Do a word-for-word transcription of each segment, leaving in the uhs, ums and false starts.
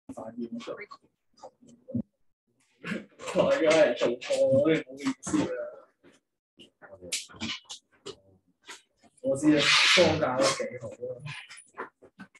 快啲咁做。我而家係做錯，我哋冇意思啦。我知啊，放假都幾好啊。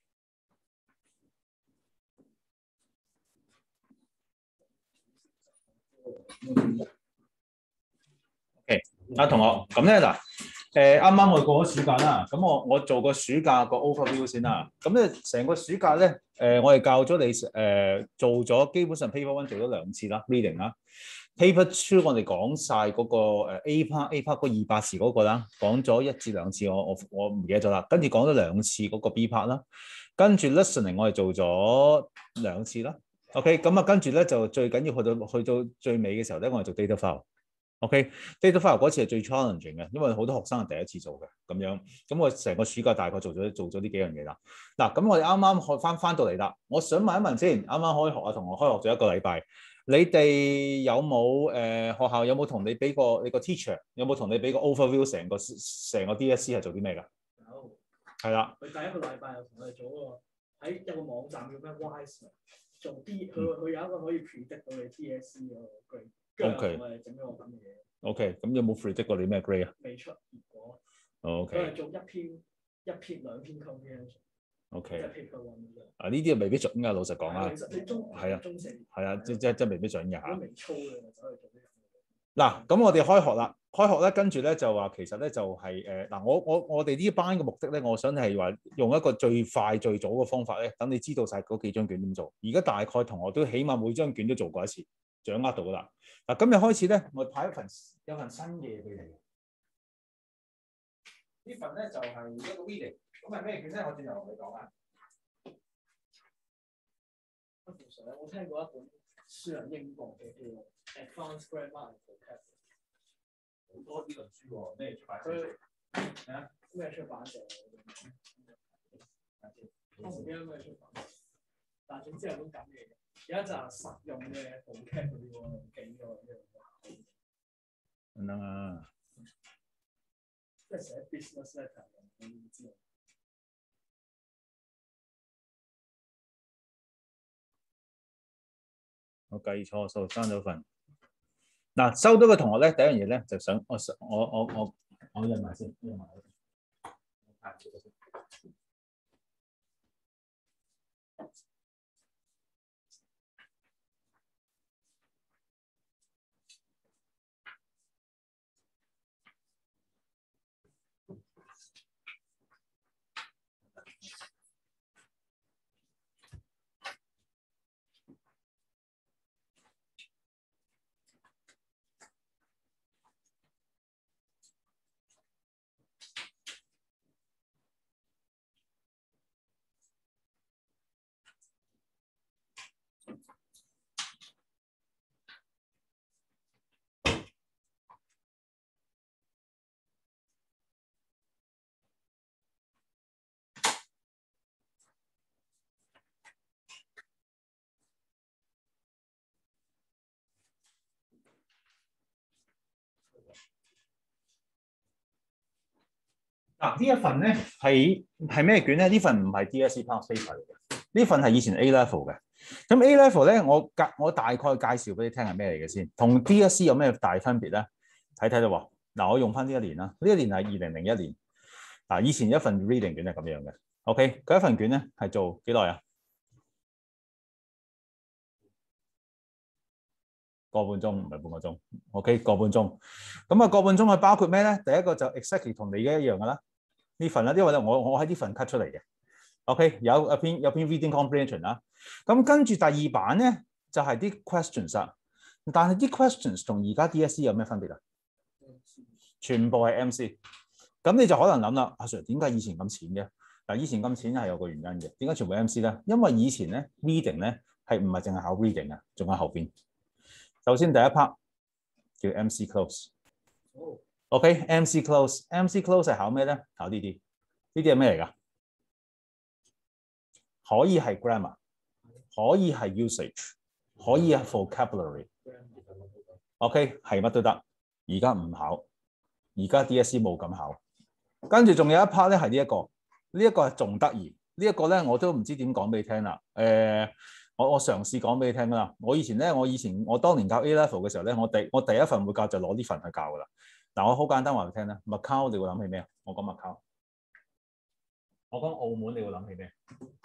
OK， 啊同學，咁咧嗱，誒啱啱我過咗暑假啦，咁我我做個暑假個 overview 先啦。咁咧成個暑假咧，誒、呃、我哋教咗你誒、呃、做咗基本上 paper one 做咗兩次啦 reading 啦 ，paper two 我哋講晒嗰個誒 A part A part 嗰二百字嗰個啦，講咗一至兩次，我我我唔記得咗啦。跟住講咗兩次嗰個 B part 啦，跟住 listening 我哋做咗兩次啦。OK， 咁啊跟住咧就最緊要去到去到最尾嘅時候咧，我哋做 data file。OK，data file 嗰次係最 challenging 嘅，因為好多學生係第一次做嘅咁樣。咁我成個暑假大概做咗做咗呢幾樣嘢啦。嗱，咁我哋啱啱開翻翻到嚟啦。我想問一問先，啱啱開學啊，同學開學咗一個禮拜，你哋有冇誒、呃、學校有冇同你俾個你個 teacher 有冇同你俾個 overview 成個成個 D S C 係做啲咩㗎？ 有。 係啦。 佢第一個禮拜又同我哋做嗰個喺有個網站叫咩 Wise 做 D，佢佢有一個可以 predict 到你 D S C 嗰個 grade。O.K. 我哋整咗個咁嘅嘢。 O.K. 咁有冇 predict 過你咩 grade 啊？ 未出結果。 O.K. 佢係做一篇一篇兩篇 comprehension。 O.K. 即係 paper one 啫。 啊，呢啲係未必準㗎，老實講啊。 其實你中係啊， 中四係啊，即即即未必準㗎嚇。 都未操嘅，走去做呢樣嘢。 嗱，咁我哋開學啦，開學咧，跟住咧就話其實咧就係誒嗱，我我我哋呢班嘅目的咧，我想係話用一個最快最早嘅方法咧，等你知道晒嗰幾張卷點做。而家大概同學都起碼每張卷都做過一次，掌握到㗎啦。嗱，今日開始咧，我派一份有份新嘅嘢俾你。呢份咧就係一個 reading， 咁係咩卷咧？我轉頭同你講啊。 我聽過一本書係英國嘅叫《Advanced Grammar and Vocabulary》， 好多呢本書喎，咩出版社？ 係啊，咩出版社？我唔記得咩出版社，但係總之係種咁嘅嘢。有一紮實用嘅 vocabulary 喎，幾個呢樣嘢。 唔得啊！ 即係寫 business letter 你唔知。 我計錯數，收咗份。嗱，收到嘅同學咧，第一樣嘢咧就想我我我我我印埋先，印埋。嗱，呢一份咧係係咩卷咧？呢份唔係 D S E past paper 嚟嘅，呢份係以前 A level 嘅。咁 A level 咧，我介我大概介紹俾你聽係咩嚟嘅先，同 D S E 有咩大分別咧？睇睇啦喎。嗱，我用翻呢一年啦，呢一年係二零零一年。嗱，以前一份 reading 卷係咁樣嘅。OK，佢一份卷咧係做幾耐啊？個半鐘唔係半個鐘。OK， 個半鐘。咁啊，個半鐘係包括咩咧？第一個就 exactly 同你嘅一樣噶啦。呢份啦，因為咧我我喺呢份 cut 出嚟嘅。OK， 有一篇有篇 reading comprehension 啦。咁跟住第二版咧就係、是、啲 questions 啦。但係啲 questions 同而家 D S E 有咩分別啊？全部係 M C。咁你就可能諗啦，阿 Sir 點解以前咁淺嘅？嗱，以前咁淺係有個原因嘅。點解全部 M C 咧？因為以前咧 reading 咧係唔係淨係考 reading 啊？仲喺後邊。首先第一 part 叫 M C close。OK，M C close，M C close 係考咩咧？考呢啲，呢啲係咩嚟㗎？可以係 grammar， 可以係 usage， 可以係 vocabulary。OK， 係乜都得。而家唔考，而家 D S E 冇咁考。跟住仲有一 part 咧係呢一個，呢一個係仲得意。呢一個咧我都唔知點講俾你聽啦。誒、呃， 我我嘗試講俾你聽啦。我以前咧，我以前我當年教 A level 嘅時候咧，我第我第一份會教就攞呢份去教噶啦。嗱，我好簡單話俾你聽啦。Macau 你會諗起咩啊？我講 Macau， 我講澳門你會諗起咩？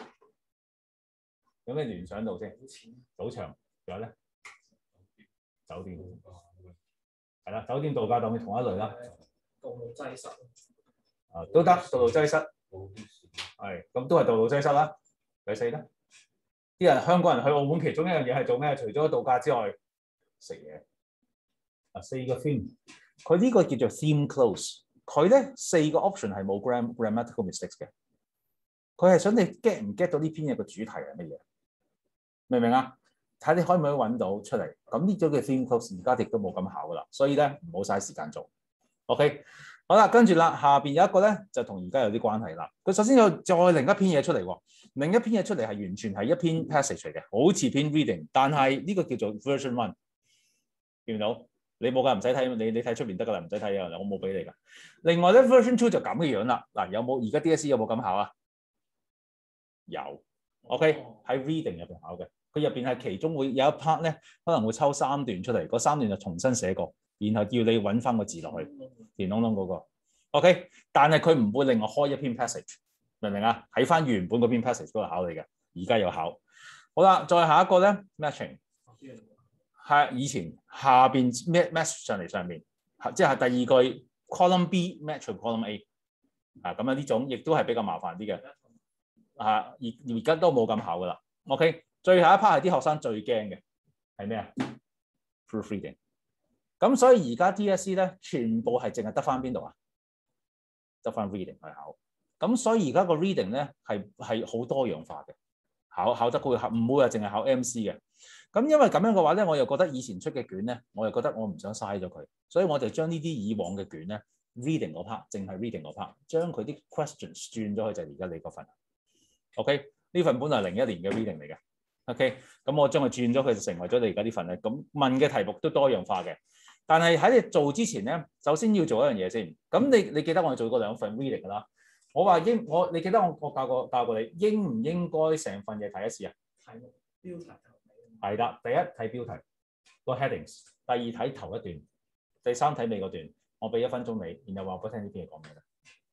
有咩聯想到先？賭場，仲有咧？酒店，係啦，酒店度假當然同一類啦。 道路擠塞。 啊，都得，道路擠塞。係，咁都係道路擠塞啦。第四咧，啲人香港人去澳門其中一樣嘢係做咩？除咗度假之外，食嘢。啊，四個 theme， 佢呢個叫做 theme close。佢咧四個 option 係冇 gram grammatical mistakes 嘅。佢係想你 get 唔 get 到呢篇嘢個主題係乜嘢？明唔明啊？睇你可唔可以揾到出嚟。咁呢種嘅 theme close 而家亦都冇咁考噶啦，所以咧唔好嘥時間做。OK。好啦，跟住啦，下邊有一個咧，就同而家有啲關係啦。佢首先有再另一篇嘢出嚟喎，另一篇嘢出嚟係完全係一篇 passage 嚟嘅，好似篇 reading， 但係呢個叫做 version one， 見唔到？你冇㗎，唔使睇，你你睇出面得㗎啦，唔使睇啊，我冇俾你㗎。另外咧 version two 就咁嘅樣啦。嗱，有冇而家 D S E 有冇咁考啊？有 ，OK 喺 reading 入邊考嘅，佢入邊係其中會有一 part 咧，可能會抽三段出嚟，嗰三段就重新寫過。然後叫你揾翻個字落去，填窿窿嗰個 ，OK。但係佢唔會另外開一篇 passage， 明唔明啊？喺翻原本嗰篇 passage 嗰度考你嘅，而家有考。好啦，再下一個咧 matching， 係以前下邊 match 上嚟上面，即係第二句 column B match column A， 啊咁啊呢種亦都係比較麻煩啲嘅，啊而而家都冇咁考噶啦 ，OK。最後一 part 係啲學生最驚嘅係咩啊 ？proofreading。咁所以而家 D S E 咧，全部係淨係得翻邊度啊？得翻 reading 去考。咁所以而家個 reading 咧係係好多樣化嘅，考考得佢唔會話淨係考 M C 嘅。咁因為咁樣嘅話咧，我又覺得以前出嘅卷咧，我又覺得我唔想嘥咗佢，所以我就將呢啲以往嘅卷咧 reading 嗰 part， 淨係 reading 嗰 part， 將佢啲 questions 轉咗去就係而家你嗰份。OK， 呢份本來零一年嘅 reading 嚟嘅。OK， 咁我將佢轉咗佢就成為咗你而家呢份咧。咁問嘅題目都多樣化嘅。但係喺你做之前咧，首先要做一樣嘢先。咁你你記得我哋做過兩份 reading 㗎啦。我話應我你記得我我教過教過你應唔應該成份嘢睇一次啊？ 題目標題頭尾。 係啦，第一睇標題個 headings， 第二睇頭一段，第三睇尾嗰段。我俾一分鐘你，然後話俾我聽呢篇嘢講咩啦。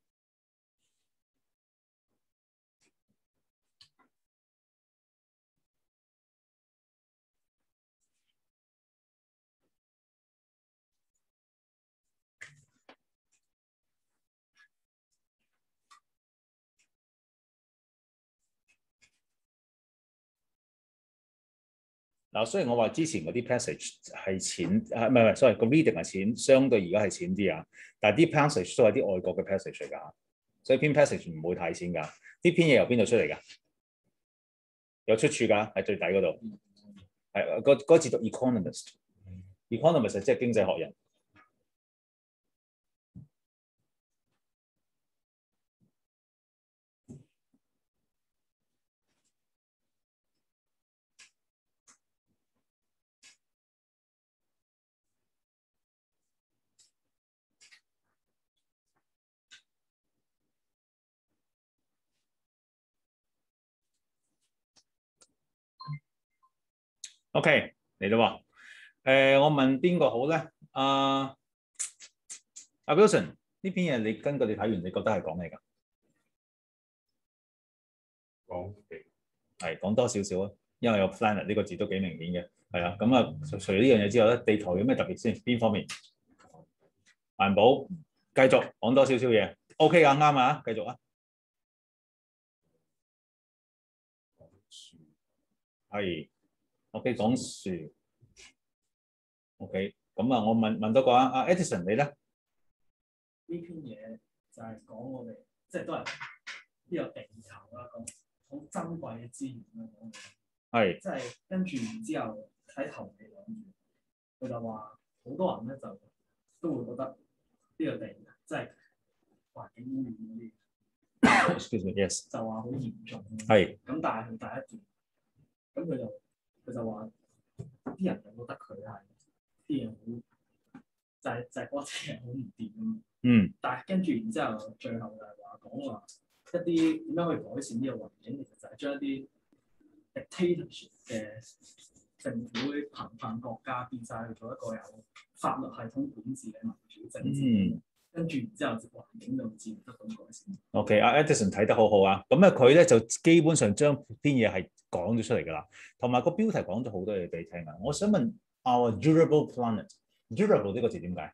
嗱，雖然我話之前嗰啲 passage 係淺，啊唔係唔係，sorry 個 reading 係淺，相對而家係淺啲啊。但係啲 passage 都係啲外國嘅 passage 嚟㗎，所以篇 passage 唔會太淺㗎。呢篇嘢由邊度出嚟㗎？有出處㗎，喺最底嗰度。係嗰嗰字讀 economist，economist 即係經濟學人。OK 嚟到喎，誒我問邊個好咧？阿阿 Wilson 呢篇嘢你根據你睇完，你覺得係講咩㗎？講地係講多少少啊，因為有 planet 呢個字都幾明顯嘅，係啊。咁啊，除咗呢樣嘢之後咧，地圖有咩特別先？邊方面？環保，繼續講多少少嘢。OK 啊，啱啊，繼續啊。係。OK， 講樹。OK， 咁啊，我問問多個啊，阿 Edison 你咧？ 呢篇嘢就係講我哋，即係都係呢個地球啦，咁好珍貴嘅資源啦，講嘅。係。即係跟住然之後睇頭尾兩段，佢就話好多人咧就都會覺得呢個地即係環境污染嗰啲。 Excuse me, yes。 就話好嚴重。 係。 咁但係佢第一段，咁佢就。佢就話啲人就覺得佢係啲嘢好，就係就係嗰隻嘢好唔掂啊嘛。嗯。但係跟住然之後，最後就係話講話一啲點樣去改善呢個環境，其實就係將一啲 dictatorship 嘅政府會頻繁國家變晒去做一個有法律系統管治嘅民主政治，嗯、跟住然之後環境就自然得到改善。 OK，阿 Edison 睇得好好啊，咁咧佢咧就基本上將篇嘢係講咗出嚟㗎啦，同埋個標題講咗好多嘢俾你聽啊。我想問 Our durable planet，durable 呢個字點解？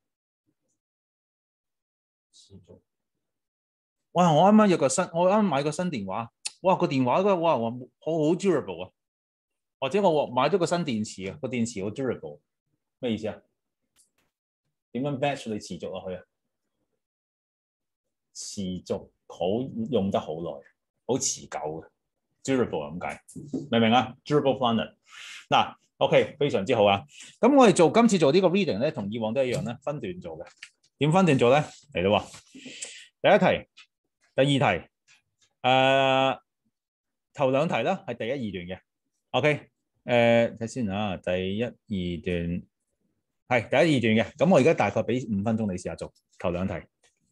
持續。哇！我啱啱有個新，我啱啱買個新電話，哇個電話嗰哇我好好 durable 啊！或者我買咗個新電池啊，個電池好 durable， 咩意思啊？點樣 match 你持續落去啊？持續好用得好耐，好持久嘅 durable 咁解，明唔明啊 ？durable planet 嗱 ，OK 非常之好啊！咁我哋做今次做呢個 reading 咧，同以往都一樣咧，分段做嘅。點分段做咧？嚟到喎，第一題。第二題，誒、呃、頭兩題啦，係第一二段嘅。OK，誒睇先啊，第一二段係第一二段嘅。咁我而家大概俾五分鐘你試下做頭兩題。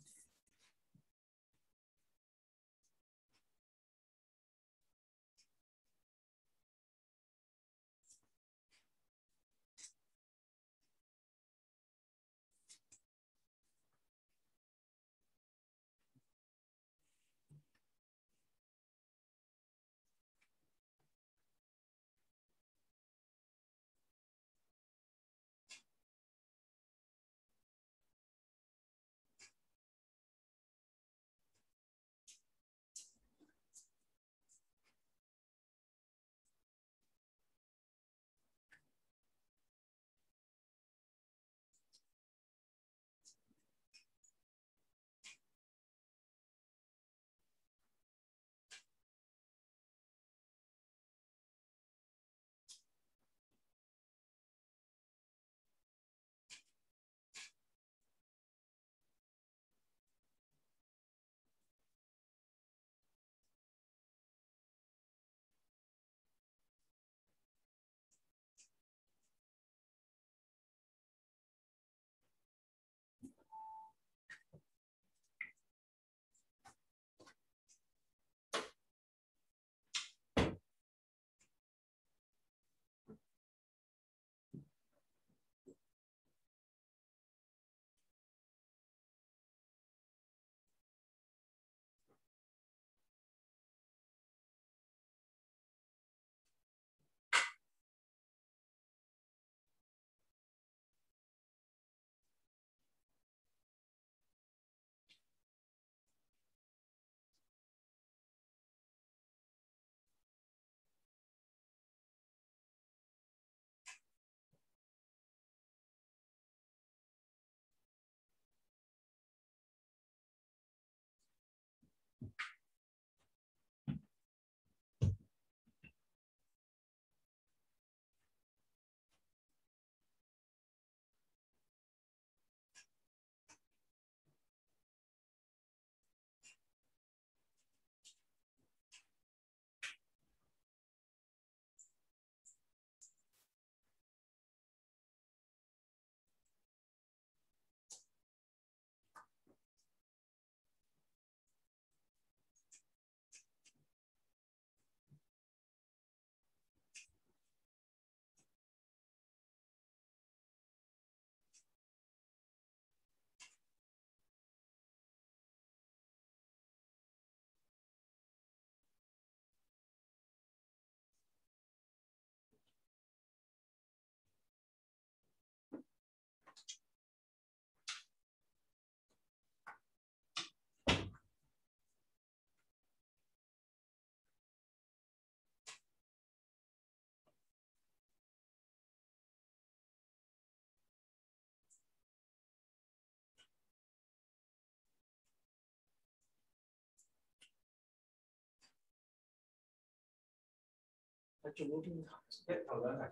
做咗邊題？一頭兩題。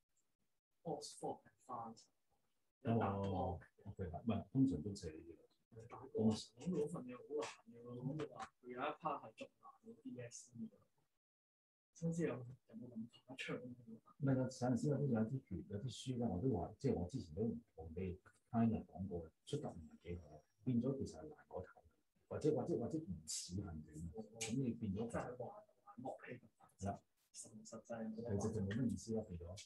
哦，OK，唔係通常都寫呢啲。 講嗰份嘢好難嘅，我講到話佢有一 part 係仲難過 D S E 嘅，想知有有冇咁打槍？ 唔係，有陣時有啲有啲卷有啲書咧，我都話，即係我之前都同你 kind 講過，出得唔係幾好，變咗其實係難過頭，或者或者或者唔似係點，咁你變咗就係話樂器係啦，實實際其實就冇乜意思啦，變咗。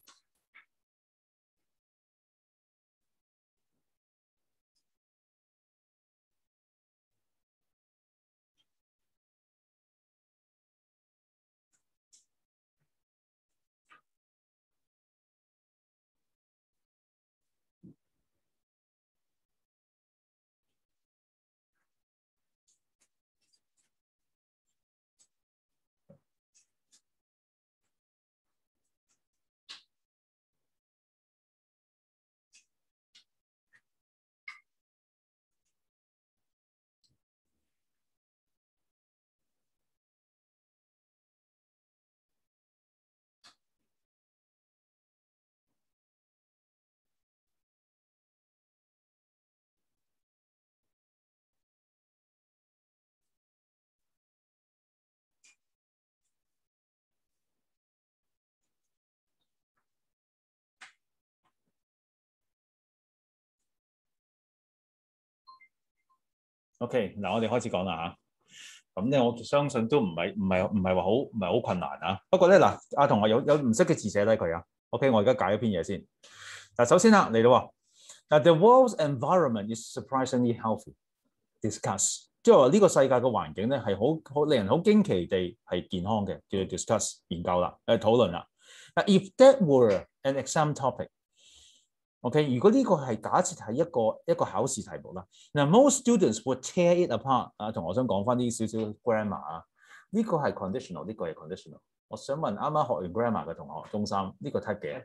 OK，嗱，我哋開始講啦嚇。咁咧，我相信都唔係唔係唔係話好唔係好困難啊。不過咧，嗱，阿同學有有唔識嘅字寫低佢啊。OK，我而家解一篇嘢先。嗱，首先啦，嚟到喎。嗱 ，the world's environment is surprisingly healthy. Discuss， 即係話呢個世界嘅環境咧係好好令人好驚奇地係健康嘅，叫做 discuss 研究啦，誒討論啦。嗱 ，if that were an exam topic。OK， 如果呢個係假設係一個一個考試題目啦，嗱 most students would tear it apart 啊，同我想講翻啲少少 grammar 啊，呢個係 conditional， 呢個係 conditional。我想問啱啱學完 grammar 嘅同學，中三呢個 type 嘅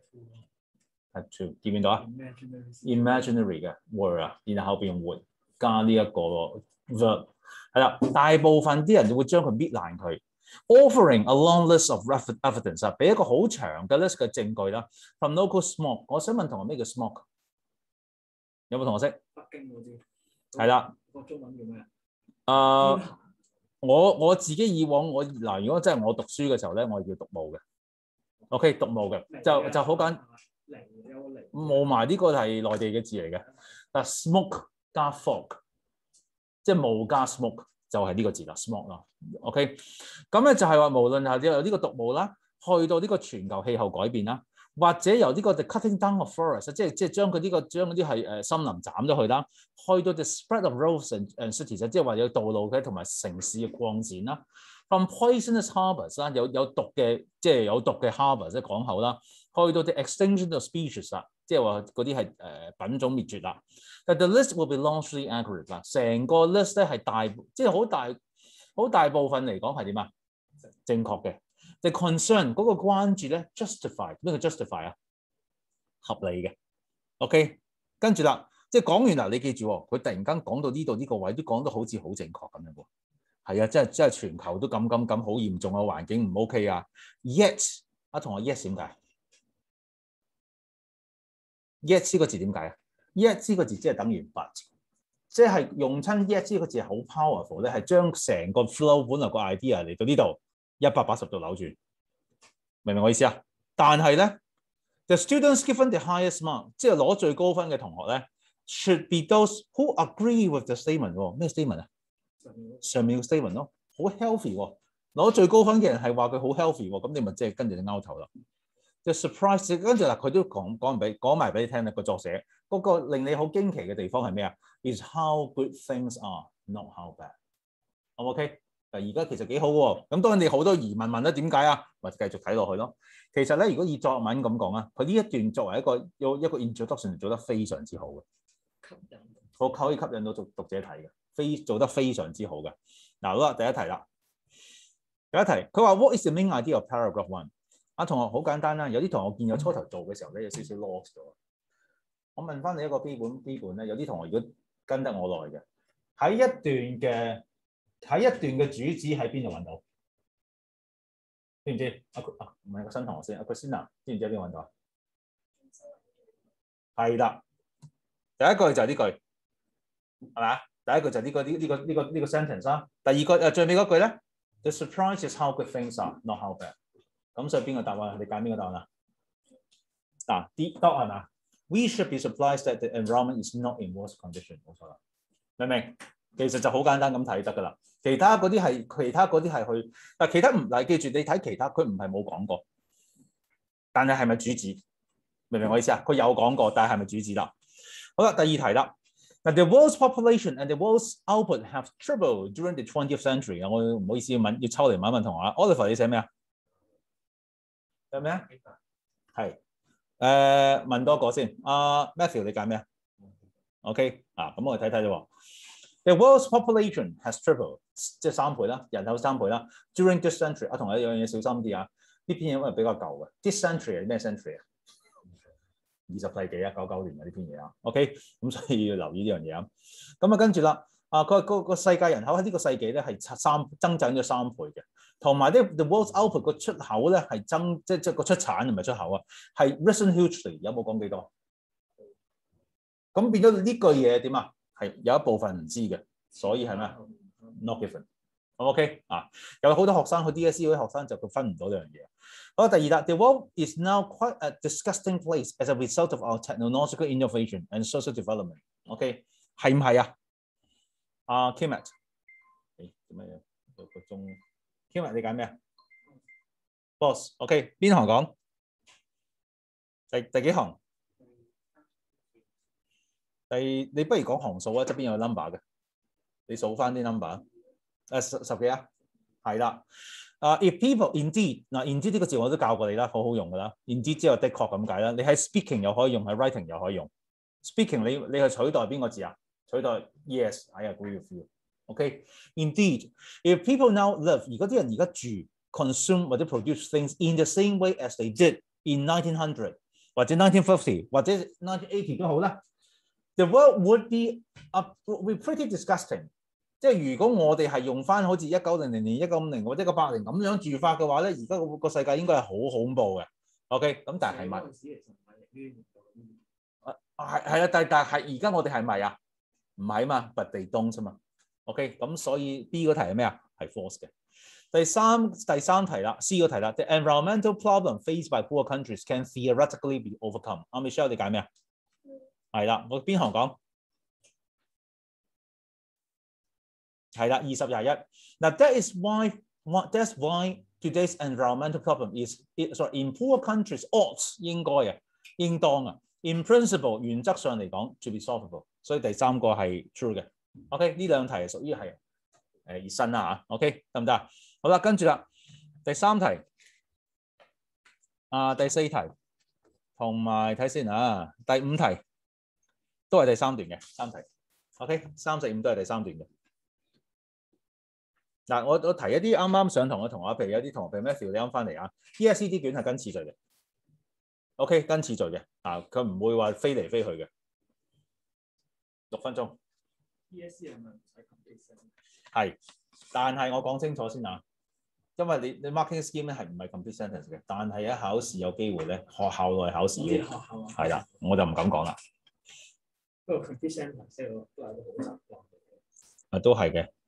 type two 見唔見到啊 ？imaginary 嘅 word 啊，然後後邊會加呢一個 verb 係啦，大部分啲人就會將佢搣爛佢。Offering a long list of evidence 啊，俾一個好長嘅 list 嘅證據啦。From local smoke， 我想問同學咩叫 smoke？ 有冇同學識？ 北京嗰啲係啦。 個中文叫咩啊？ 誒、呃，我我自己以往我嗱，如果真係我讀書嘅時候咧，我係叫讀霧嘅。OK， 讀霧嘅就就好簡，霧霾呢個係內地嘅字嚟嘅。但 smoke 加 fog， 即係霧加 smoke。就係呢個字啦 ，smoke 啦 ，OK， 咁咧就係話無論係由呢個毒霧啦，去到呢個全球氣候改變啦，或者由呢個 the cutting down of forest， 即係即係將佢呢、這個將嗰啲係誒森林斬咗佢啦，去到 the spread of roads and and cities， 即係話有道路嘅同埋城市嘅擴展啦 ，from poisonous harbours 啦，有有毒嘅即係有毒嘅 harbour 即係港口啦，去到 the extinction of species 啦，即係話嗰啲係誒品種滅絕啦。但 the list will be largely accurate 啦，成個 list 咧係大，即係好大好大部分嚟講係點啊？正確嘅。The concern 嗰個關注咧 justify 咩叫 justify 啊？合理嘅。OK， 跟住啦，即係講完啦，你記住喎，佢突然間講到呢度呢個位都講得好似好正確咁樣喎。係啊，即係即係全球都咁咁咁好嚴重嘅環境唔 OK 啊。Yet 啊，同學 yes 點解 ？Yet 呢個字點解啊？Yet 呢個字即係等於 but， 即係用親 yet 呢個字係好 powerful 咧，係將成個 flow 本來個 idea 嚟到呢度一百八十度扭轉，明唔明我意思啊？但係咧 ，the students given the highest mark， 即係攞最高分嘅同學咧 ，should be those who agree with the statement 喎。咩 statement 啊？上面嘅 statement 咯，好 healthy 喎。攞最高分嘅人係話佢好 healthy 喎，咁你咪即係跟住你拗頭啦。The surprise 跟住嗱，佢都講講俾講埋俾你聽啦。個作者嗰、那個令你好驚奇嘅地方係咩啊 ？Is how good things are, not how bad。好 OK？ 嗱，而家其實幾好喎。咁當然你好多疑問問啦，點解啊？咪繼續睇落去咯。其實咧，如果以作文咁講啊，佢呢一段作為一個有一個 introduction 做得非常之好嘅， 吸引好可以吸引到讀讀者睇嘅，非做得非常之好嘅。嗱，好啦，第一題啦，第一題佢話 What is the main idea of paragraph one？啊，同學好簡單啦，有啲同學我見有初頭做嘅時候咧，有少少 lost 咗。我問翻你一個基本基本咧，有啲同學如果跟得我耐嘅，喺一段嘅喺一段嘅主旨喺邊度揾到？知唔知？啊啊，唔係個新同學先，阿 Christina 知唔知喺邊度揾到啊？係啦，第一句就係呢句係咪啊？第一句就呢、呢個呢呢、呢個呢、呢個呢、呢個 sentence 啦。第二個誒最尾嗰句咧 ，the surprise is how good things are, not how bad。咁所以邊個答案？你揀邊個答案啊？嗱 ，D dot 係嘛 ？We should be surprised that the environment is not in worse condition。冇錯啦，明唔明？其實就好簡單咁睇得㗎啦。其他嗰啲係其他嗰啲係去，但其他唔嚟，記住你睇其他，佢唔係冇講過，但係係咪主旨？明唔明我意思啊？佢有講過，但係係咪主旨啦？好啦，第二題啦。嗱 ，the world's population and the world's output have tripled during the twentieth century。我唔好意思要問，要抽嚟問一問同學啊。Oliver 你寫咩啊？有咩啊？係誒、呃、問多個先。阿、uh, Matthew 你揀咩啊 ？OK 啊，咁我哋睇睇啫。The world's population has tripled， 即係三倍啦，人口三倍啦。During this century， 我同你有樣嘢小心啲啊。呢篇嘢因為比較舊嘅。This century 係咩 century 啊？二十世紀啊，九九年嘅呢篇嘢啊。OK， 咁所以要留意呢樣嘢啊。咁啊，跟住啦，啊個個個世界人口喺呢個世紀咧係三增長咗三倍嘅，同埋咧 the world's output 個出口咧係增，即即個出產唔係出口啊，係 risen hugely。有冇講幾多？咁變咗呢句嘢點啊？係有一部分唔知嘅，所以係咩 ？Not given。OK 啊，有好多學生去 D S E 嗰啲學生就佢分唔到呢樣嘢。好，第二啦 ，The world is now quite a disgusting place as a result of our technological innovation and social development。OK， 係唔係啊？阿 Kimat， 誒做乜嘢？六個鐘 ，Kimat 你揀咩啊 ？Boss，OK， 邊行講？第第幾行？第你不如講行數啊，側邊有 number 嘅，你數翻啲 number。誒十十幾啊？係啦。啊、uh, ，if people indeed 嗱 ，indeed 呢個字我都教過你啦，好好用噶啦。indeed 之後的確咁解啦。你喺 speaking 又可以用，喺 writing 又可以用。speaking 你你係取代邊個字啊？取代 yes，I agree with you。OK，indeed，if people now live， 如果啲人而家住 consume 或者 produce things in the same way as they did in nineteen hundred 或者nineteen fifty 或者nineteen eighty都好啦 ，the world would be a would be pretty disgusting。即係如果我哋係用翻好似一九零零年、一九五零或者一九八零咁樣住法嘅話咧，而家個個世界應該係好恐怖嘅。OK， 咁但係係咪？啊係係啊，但但係而家我哋係咪啊？唔係嘛 ，but they don't 啫嘛。OK， 咁所以 B 嗰題係咩啊？係 false 嘅。第三第三題啦 ，C 嗰題啦 ，the environmental problem faced by poor countries can theoretically be overcome。阿 Michelle 你揀咩啊？係啦，我邊行講？係啦，二十廿一。嗱 ，that is why that's why today's environmental problem is sorry in poor countries ought 應該嘅，應當啊。In principle 原則上嚟講 to be solvable， 所以第三個係 true 嘅。OK， 呢兩題係屬於係誒熱身啦嚇。OK 得唔得啊？好啦，跟住啦，第三題啊，第四題同埋睇先啊，第五題都係第三段嘅三題。OK， 三四五都係第三段嘅。嗱，我我提一啲啱啱上堂嘅同學，譬如有啲同學譬如 Matthew 你啱翻嚟啊 ，E S C D 卷係跟次序嘅 ，OK 跟次序嘅，啊佢唔會話飛嚟飛去嘅，六分鐘。 E S C 係咪唔使 complete sentence？ 係，但係我講清楚先啊，因為你你 marking scheme 咧係唔係 complete sentence 嘅，但係喺考試有機會咧，學校內考試嘅，係啦，我就唔敢講啦。 不過 complete sentence 都係都好習慣嘅。 啊，都係嘅。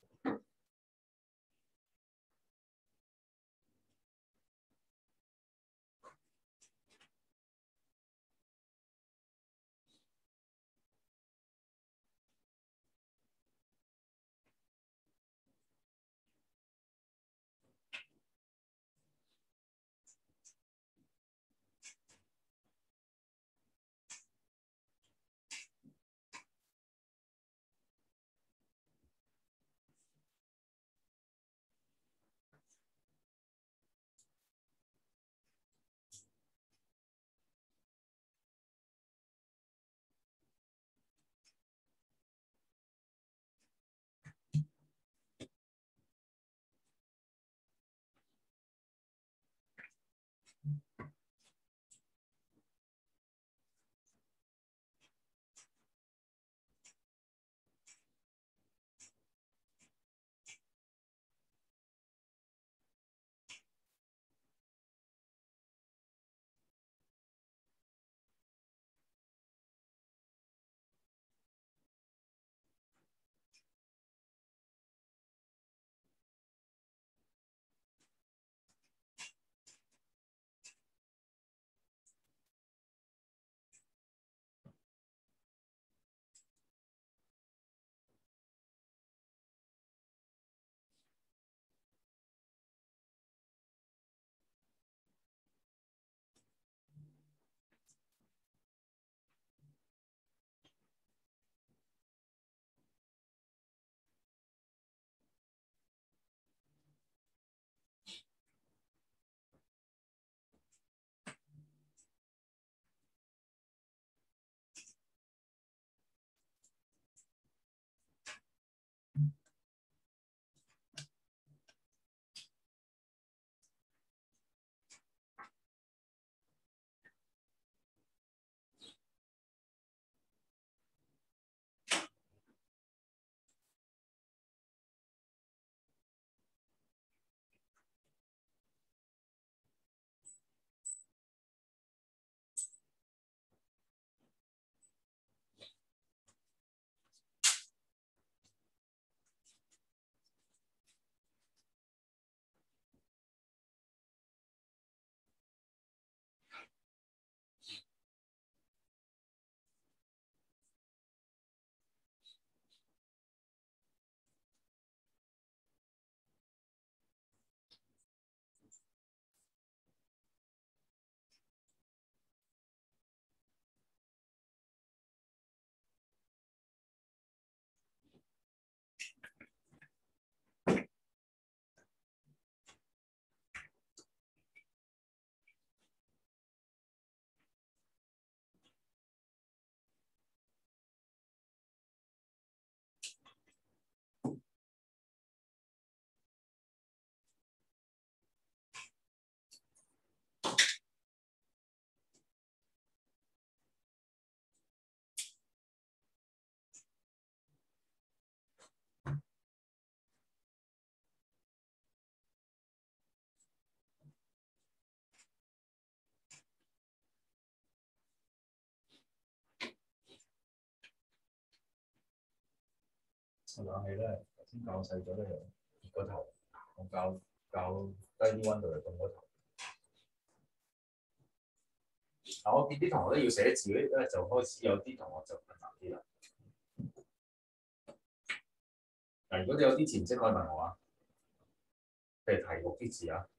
實冷氣咧，頭先較細咗咧，熱個頭，我較較低啲溫度就凍個頭。嗱，我見啲同學咧要寫字咧，就開始有啲同學就困難啲啦。嗱，如果你有啲字唔識，可以問我啊。譬如題目啲字啊。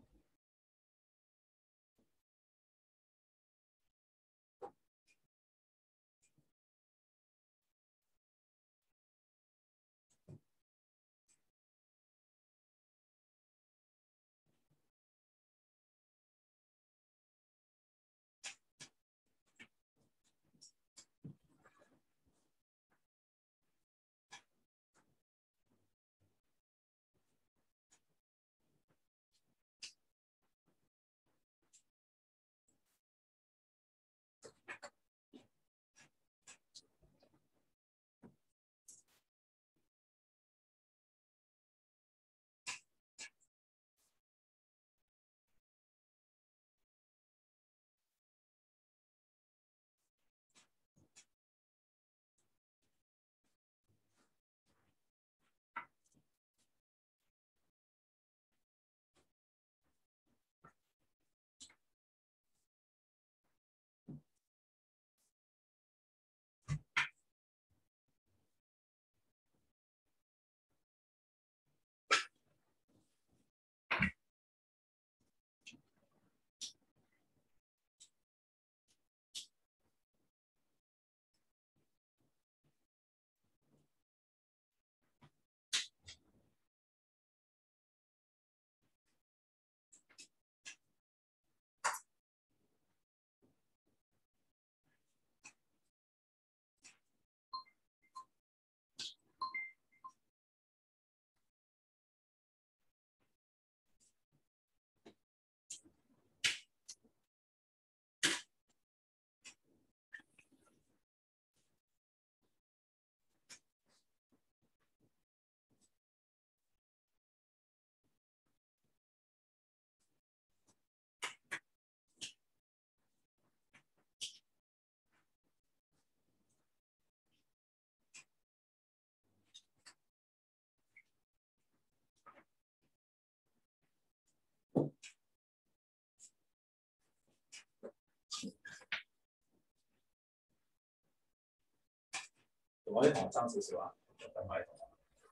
同我啲同學爭少少啊，等埋同學。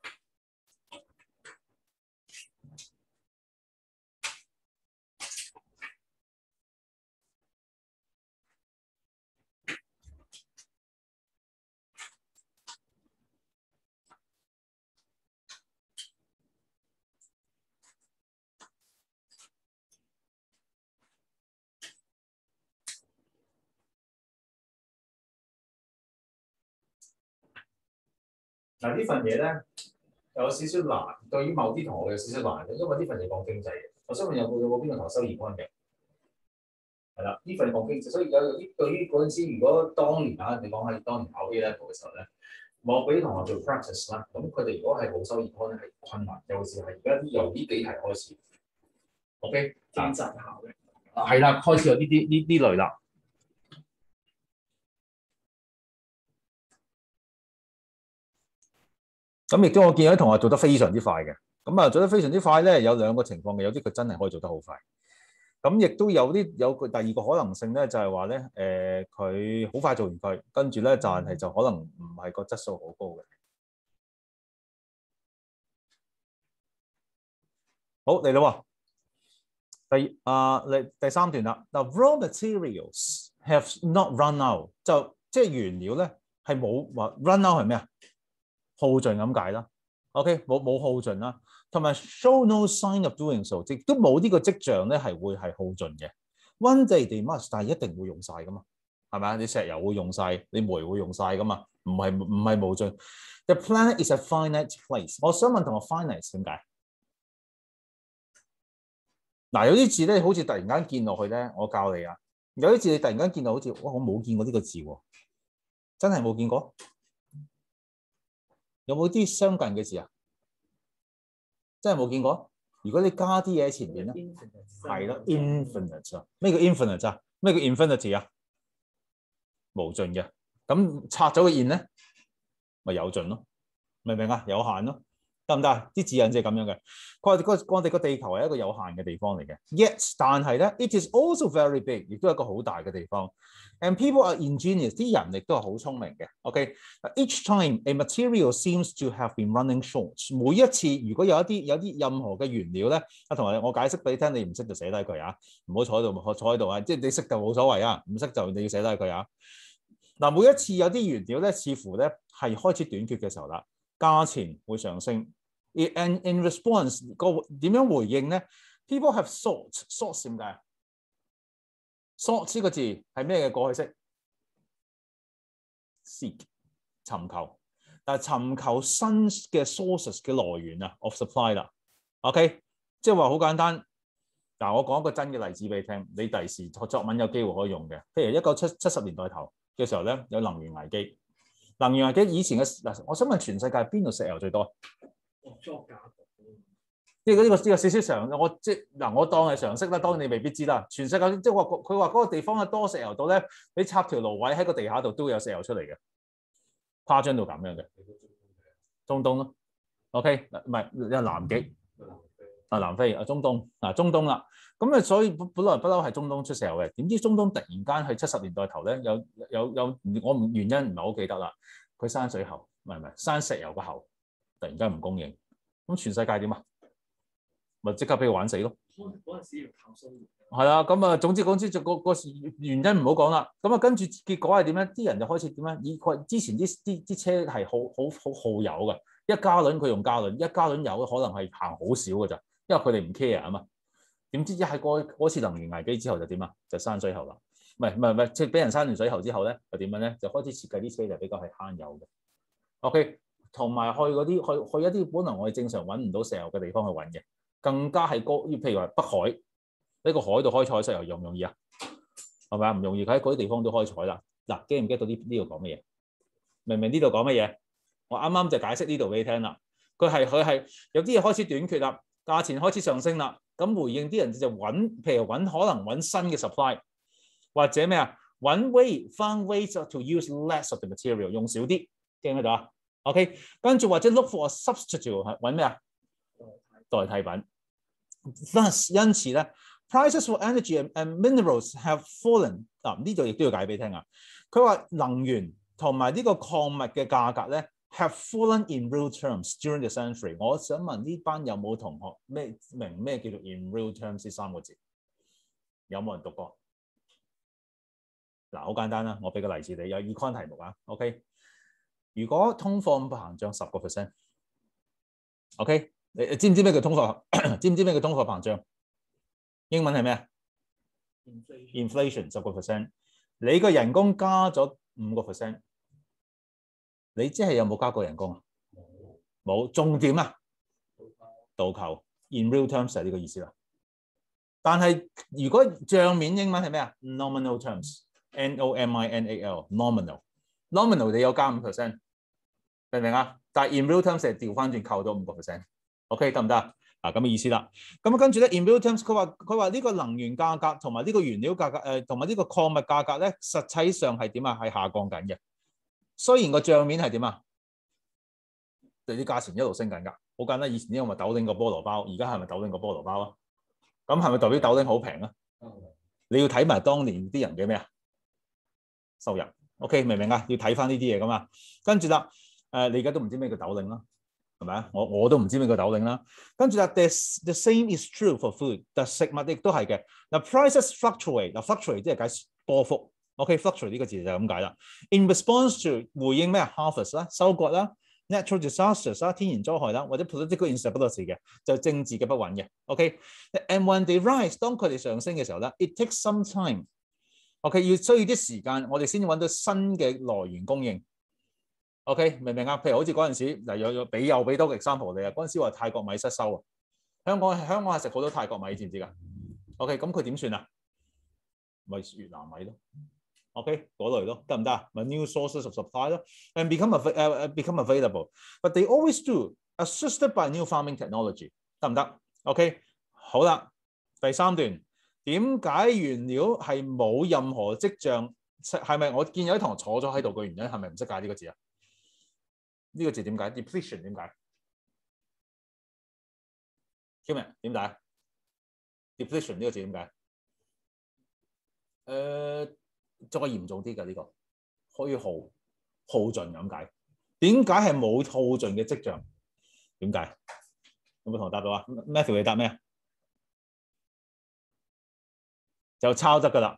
嗱呢份嘢咧有少少難，對於某啲同學有少少難嘅，因為呢份嘢講經濟嘅。我想問有冇有冇邊個同學收二分嘅？係啦，呢份講經濟，所以有有啲對於嗰陣時，如果當年啊，你講係當年考 A level 嘅時候咧，我俾啲同學做 practice 啦，咁佢哋如果係冇收二分咧，係困難，尤其是係而家由呢幾題開始 ，OK， 經濟考嘅， 係啦，開始有呢啲呢呢類啦。 咁亦都我見有啲同學做得非常之快嘅，咁啊做得非常之快咧，有兩個情況嘅，有啲佢真係可以做得好快，咁亦都有啲有個第二個可能性咧，就係話咧，誒佢好快做完佢，跟住咧但係就可能唔係個質素好高嘅。好嚟啦喎，第啊嚟第三段啦。嗱 ，raw materials have not run out， 就即係原料咧係冇話 run out 係咩啊？耗盡咁解啦 ，OK， 冇冇耗盡啦，同埋 show no sign of doing so， 亦都冇呢個跡象咧係會係耗盡嘅。One day they must， 但係一定會用晒噶嘛，係咪啊？你石油會用晒，你煤會用晒噶嘛，唔係唔係無盡。The planet is a finite place。我想問同學 finite 點解？嗱，有啲字咧好似突然間見落去咧，我教你啊，有啲字你突然間見到好似，哇，我冇見過呢個字喎，真係冇見過。有冇啲相近嘅字啊？真係冇見過。如果你加啲嘢喺前邊咧，係咯 ，infinite 啊。咩叫 infinite 啊？咩叫 infinity 啊？無盡嘅。咁拆咗個 in 咧，咪有盡咯。 明唔明啊？有限咯，得唔得啊？啲指引就係咁樣嘅。佢話個我哋個地球係一個有限嘅地方嚟嘅 ，yet 但係咧 ，it is also very big， 亦都係一個好大嘅地方。And people are ingenious， 啲人亦都係好聰明嘅。OK，each、okay? time a material seems to have been running short， 每一次如果有一啲有啲任何嘅原料咧，啊同埋我解釋俾你聽，你唔識就寫低佢啊，唔好坐喺度，坐喺度啊，即係你識就冇所謂啊，唔識就你要寫低佢啊。嗱，每一次有啲原料咧，似乎咧係開始短缺嘅時候啦，價錢會上升。And in response 個點樣回應咧 ？People have sought sought 點解 ？sought 呢個字係咩嘅過去式 ？seek 尋求，但係尋求新嘅 sources 嘅來源啊 of supply 啦。OK， 即係話好簡單。嗱，我講一個真嘅例子俾你聽，你第時作文有機會可以用嘅。譬如一九七七十年代頭嘅時候咧，有能源危機。能源危機以前嘅嗱，我想問全世界邊度石油最多？ 作假即係呢個呢個少少常，我即係嗱，我當係常識啦，當然你未必知啦。全世界即係話佢話嗰個地方嘅多石油度咧，你插條蘆葦喺個地下度都有石油出嚟嘅，誇張到咁樣嘅。中東咯 ，OK， 唔係有南極啊，南非啊，中東嗱，中東啦。咁啊，所以本來不嬲係中東出石油嘅，點知中東突然間喺七十年代頭咧，有有有我唔原因唔係好記得啦。佢山水喉唔係唔係山石油個喉突然間唔供應，咁全世界點啊？咪即刻俾佢玩死咯！ 嗰陣時要靠蘇聯。 係啊，咁啊，總之總之就個個原因唔好講啦。咁啊，跟住結果係點咧？啲人就開始點咧？以佢之前啲啲啲車係好好好耗油嘅，一加侖佢用加侖，一加侖油可能係行好少嘅咋，因為佢哋唔 care 啊嘛。點知一係嗰嗰次能源危機之後就點啊？就山水喉啦，唔係唔係唔係，即係俾人山完水喉之後咧，就點樣咧？就開始設計啲車就比較係慳油嘅。OK， 同埋去嗰啲去去一啲本來我哋正常揾唔到石油嘅地方去揾嘅。更加係高，譬如話北海呢、這個海度開採石油容唔容易啊？係咪啊？唔容易，佢喺嗰啲地方都開採啦。嗱，記唔記到呢呢度講乜嘢？明唔明呢度講乜嘢？我啱啱就解釋呢度俾你聽啦。佢係佢係有啲嘢開始短缺啦，價錢開始上升啦。咁回應啲人就揾，譬如揾可能揾新嘅 supply， 或者咩啊？揾 way find ways to use less of the material， 用少啲，記唔記到啊 ？OK， 跟住或者 look for a substitute， 揾咩啊？代替品。Thus， 因此咧 ，prices for energy and minerals have fallen。嗱，呢度亦都要解俾你聽啊。佢話能源同埋呢個礦物嘅價格咧 ，have fallen in real terms during the century。我想問呢班有冇同學咩明咩叫做 in real terms 呢三個字？有冇人讀過？嗱，好簡單啦，我俾個例子你，有 econ 題目啊。OK， 如果通貨膨脹十個 percent，OK。你知唔知咩叫通貨？知唔知咩叫通貨膨脹？英文係咩啊 ？Inflation 十個 percent。你個人工加咗五個 percent， 你即係有冇加過人工啊？冇。重點啊，倒扣。In real terms 係呢個意思啦。但係如果帳面英文係咩啊 ？Nominal terms，N O M I N A L，nominal。nominal 你有加五 percent， 明唔明啊？但係 in real terms 係調翻轉扣咗五個 percent。OK 得唔得啊？嗱咁嘅意思啦。咁啊跟住咧 in real terms 佢話佢話呢個能源價格同埋呢個原料價格誒同埋呢個礦物價格咧，實際上係點啊？係下降緊嘅。雖然個帳面係點啊？對啲價錢一路升緊㗎。好簡單，以前呢個咪豆丁個菠蘿包，而家係咪豆丁個菠蘿包啊？咁係咪代表豆丁好平啊？你要睇埋當年啲人嘅咩啊？收入。OK 明唔明啊？要睇翻呢啲嘢㗎嘛。跟住啦，誒你而家都唔知咩叫豆丁啦。係咪啊？我我都唔知咩叫豆領啦。跟住啦 ，the the same is true for food。但食物亦都係嘅。嗱 ，prices fluctuate。嗱 ，fluctuate 即係解波幅。OK，fluctuate 呢個字就係咁解啦。In response to 回應咩 harvest 啦、收割啦、natural disasters 啦、天然災害啦，或者 political instability 嘅，就政治嘅不穩嘅。OK，and when they rise， 當佢哋上升嘅時候咧 ，it takes some time。OK， 要需要啲時間，我哋先揾到新嘅來源供應。OK， 明唔明啊？譬如好似嗰陣時，嗱有有俾又俾多個 example 你啊。嗰陣時話泰國米失收啊，香港香港係食好多泰國米，知唔知㗎 ？OK， 咁佢點算啊？咪越南米咯。OK， 嗰類咯，得唔得啊？咪 new sources of supply 咯 ，and become uh, become available，but they always do assisted by new farming technology， 得唔得 ？OK， 好啦，第三段點解原料係冇任何跡象？係咪我見有啲同學坐咗喺度嘅原因係咪唔識解呢個字啊？ 呢個字點解 ？depletion 點解 ？Kim 點解 ？depletion 呢個字點解？誒、呃，再嚴重啲嘅呢個，虛耗耗盡咁解。點解係冇耗盡嘅跡象？點解？有冇同我答到啊 ？Matthew 你答咩？就抄得㗎啦。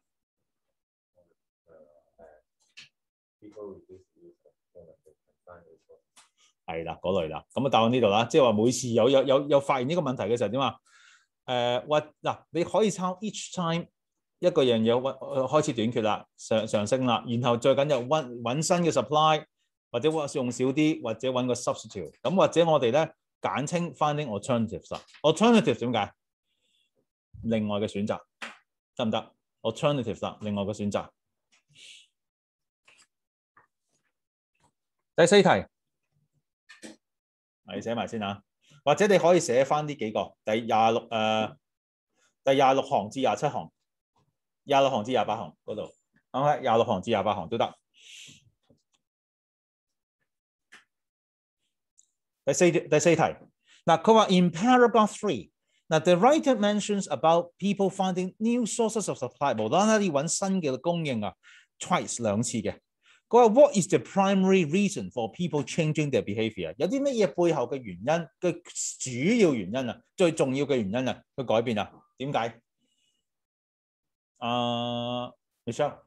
係啦，嗰類啦。咁啊，答案呢度啦，即係話每次有有有有發現呢個問題嘅時候點啊？誒，或嗱，你可以抄 each time 一個樣嘢揾開始短缺啦，上上升啦，然後最緊要揾揾新嘅 supply， 或者用少啲，或者揾個 substitute。咁或者我哋咧簡稱 finding alternatives 啦。alternatives 點解？另外嘅選擇得唔得 ？alternatives 啦，另外嘅選擇。第四題。你寫埋先啊，或者你可以寫翻呢幾個，第廿六誒，第廿六行至廿七行，廿六行至廿八行嗰度，啱廿六行至廿八行都得。第四第四題，嗱佢話 in paragraph three， 嗱 the writer mentions about people finding new sources of supply， 無啦啦要揾新嘅供應啊 ，twice 兩次嘅。佢話 What is the primary reason for people changing their behaviour？ 有啲乜嘢背後嘅原因嘅主要原因啊，最重要嘅原因啊，去改變啊？點解？啊 ，Michelle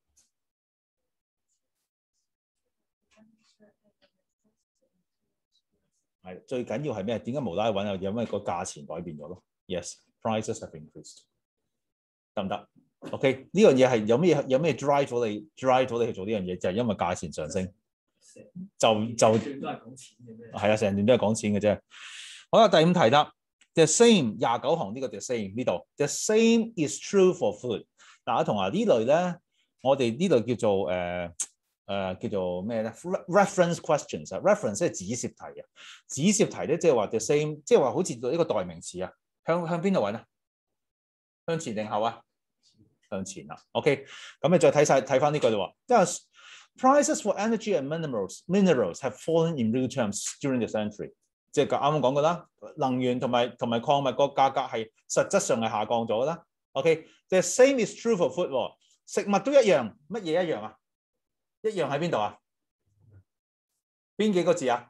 係最緊要係咩？點解無啦啦揾啊？因為個價錢改變咗咯。Yes，prices have increased， 得唔得？OK， 呢樣嘢係有咩有咩 drive 到你 drive 到你去做呢樣嘢，就係、是、因為價錢上升，就就係啊，成段都係講錢嘅啫。好啦，第五題啦 ，the same 廿九行呢個 the same 呢度 ，the same is true for food。大家同學呢類咧，我哋呢度叫做誒誒、呃呃、叫做咩咧 ？reference questions 啊 ，reference 即係指涉題啊，指涉題咧即係話 the same， 即係話好似呢個代名詞啊，向向邊度揾啊？向前定後啊？向前啦 ，OK， 咁你再睇晒睇翻呢句咯喎，因為 prices for energy and minerals minerals have fallen in real terms during the century， 即係啱啱講過啦，能源同埋同埋礦物個價格係實質上係下降咗啦。OK，the same is true for food， 食物都一樣，乜嘢一樣啊？一樣喺邊度啊？邊幾個字啊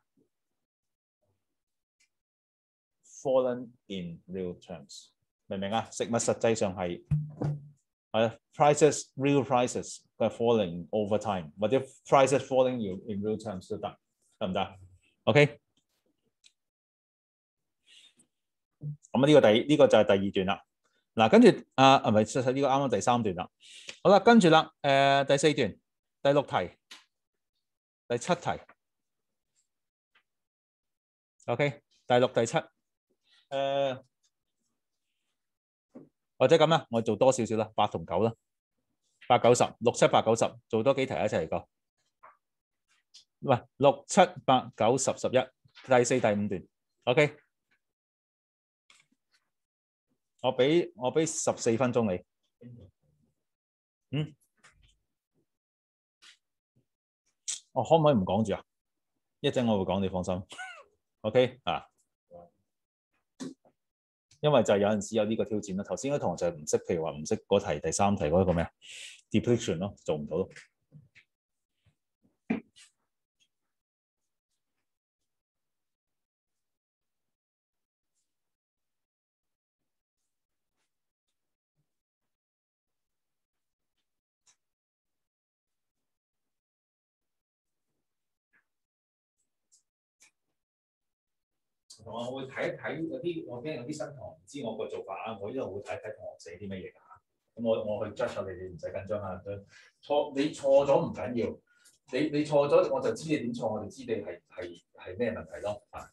？Fallen in real terms， 明唔明啊？食物實際上係。Uh, prices, real prices are falling over time， 或者 prices falling in real terms 都得，得唔得 ？OK， 咁呢個第呢、呢個就係第二段啦。嗱，跟住啊，係咪呢個啱啱第三段啦？好啦，跟住啦，誒、呃、第四段、第六題、第七題 ，OK， 第六、第七，誒、呃。或者咁啦，我做多少少啦，八同九啦，八九十，六七八九十，做多幾題一齊嚟過。喂，六七八九十十一，第四第五段 ，OK。我俾我俾十四分鐘你。嗯。我可唔可以唔講住啊？一陣我會講，你放心。OK 啊。因為就係有陣時有呢個挑戰啦。頭先嗰堂就係唔識，譬如話唔識嗰題第三題嗰個咩 depletion 咯，做唔到咯。我會睇一睇有啲，我驚有啲新堂唔知我個做法啊，我一路會睇一睇同學寫啲乜嘢㗎嚇。咁我我去 judge 下你哋，唔使緊張啊。錯你錯咗唔緊要，你你錯咗我就知你點錯，我就知你係係係咩問題咯啊。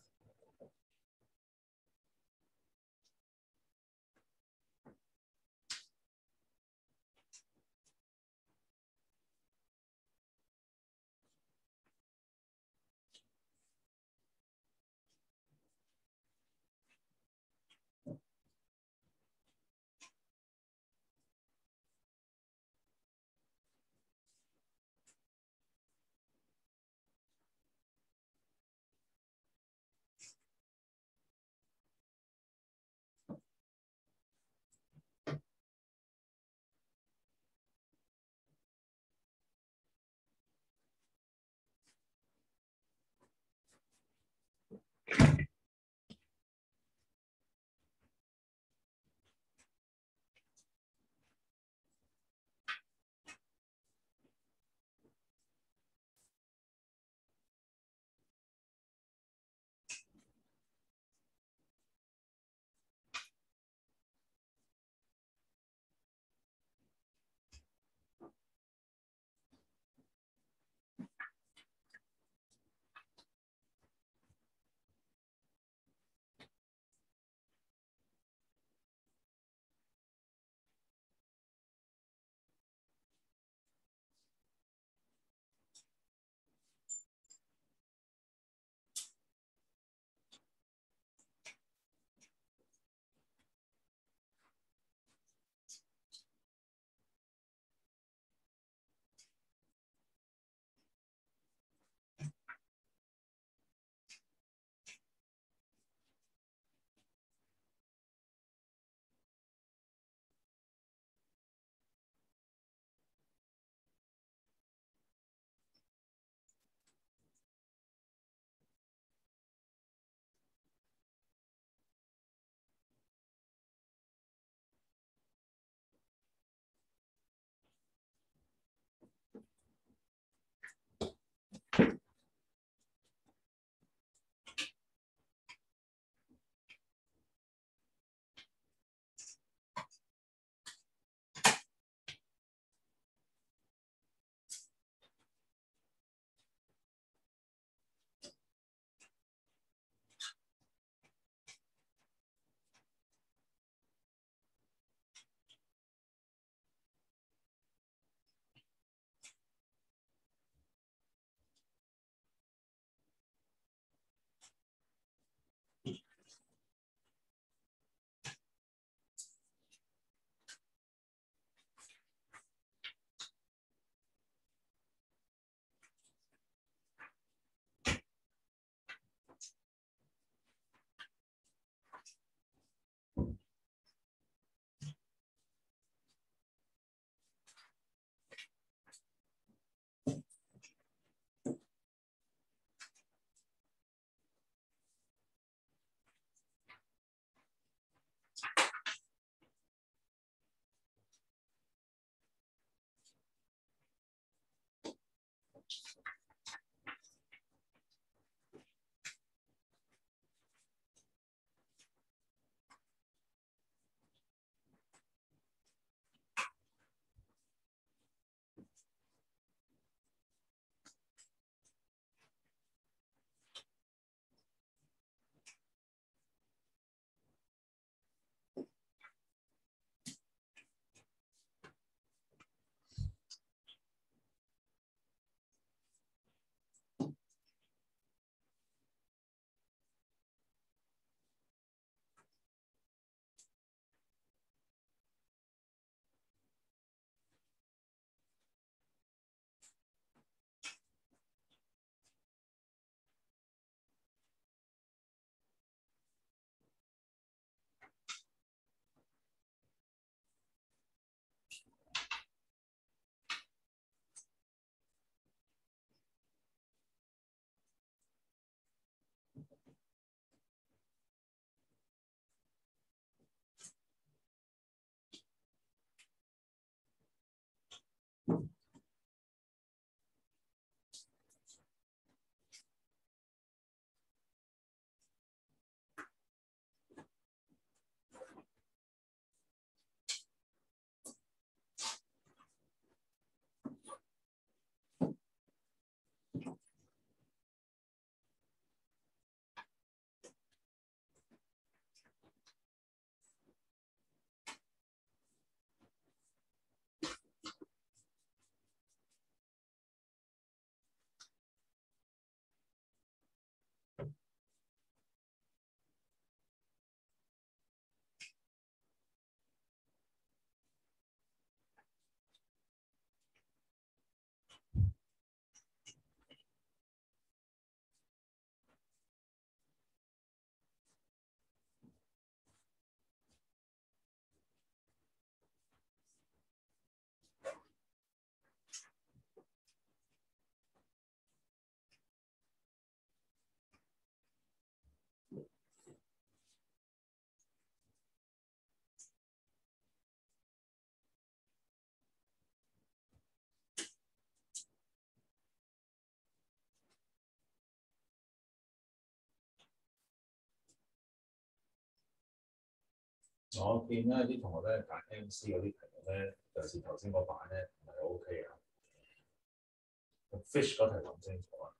我見咧啲同學咧揀 M C 嗰啲題目咧，尤其是頭先嗰版咧唔係 OK 啊。fish 嗰題諗清楚啊，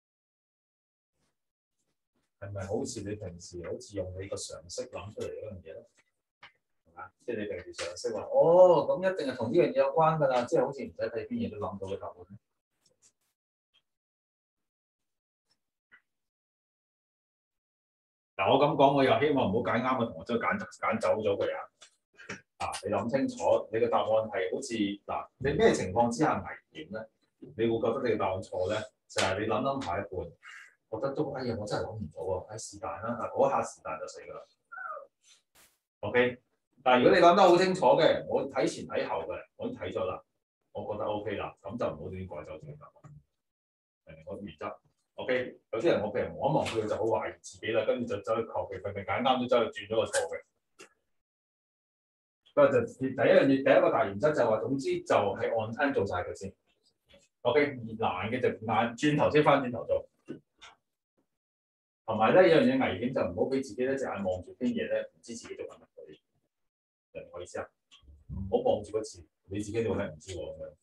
係咪好似你平時好似用你個常識諗出嚟嗰樣嘢咧？係嘛？即係你平時常識話，哦咁一定係同呢樣嘢有關㗎啦，即係好似唔使睇邊嘢都諗到嘅答案。嗱，我咁講，我又希望唔好揀啱嘅同學，即係揀揀走咗佢啊！啊，你諗清楚，你嘅答案係好似嗱，你咩情況之下危險咧？你會覺得你嘅答案錯咧？就係、是、你諗諗下一半，覺得都哎呀，我真係諗唔到喎，唉是但啦，嗱嗰下是但就死㗎啦。OK， 但係如果你諗得好清楚嘅，我睇前睇後嘅，我已經睇咗啦，我覺得 OK 啦，咁就唔好亂改走自己答案。明我原則。OK， 有啲人我譬如望一望佢就好懷疑自己啦，跟住就走去求其佢咪揀啱咗，走去轉咗個錯嘅。不過就第一樣嘢，第一個大原則就係話，總之就係按攤做晒佢先。OK， 難嘅就眼轉頭先翻轉頭做。同埋咧，有樣嘢危險就唔好俾自己咧隻眼望住啲嘢咧，唔知自己做緊乜嘢。明我意思啊？唔好望住個字，你自己做咩唔知喎咁樣。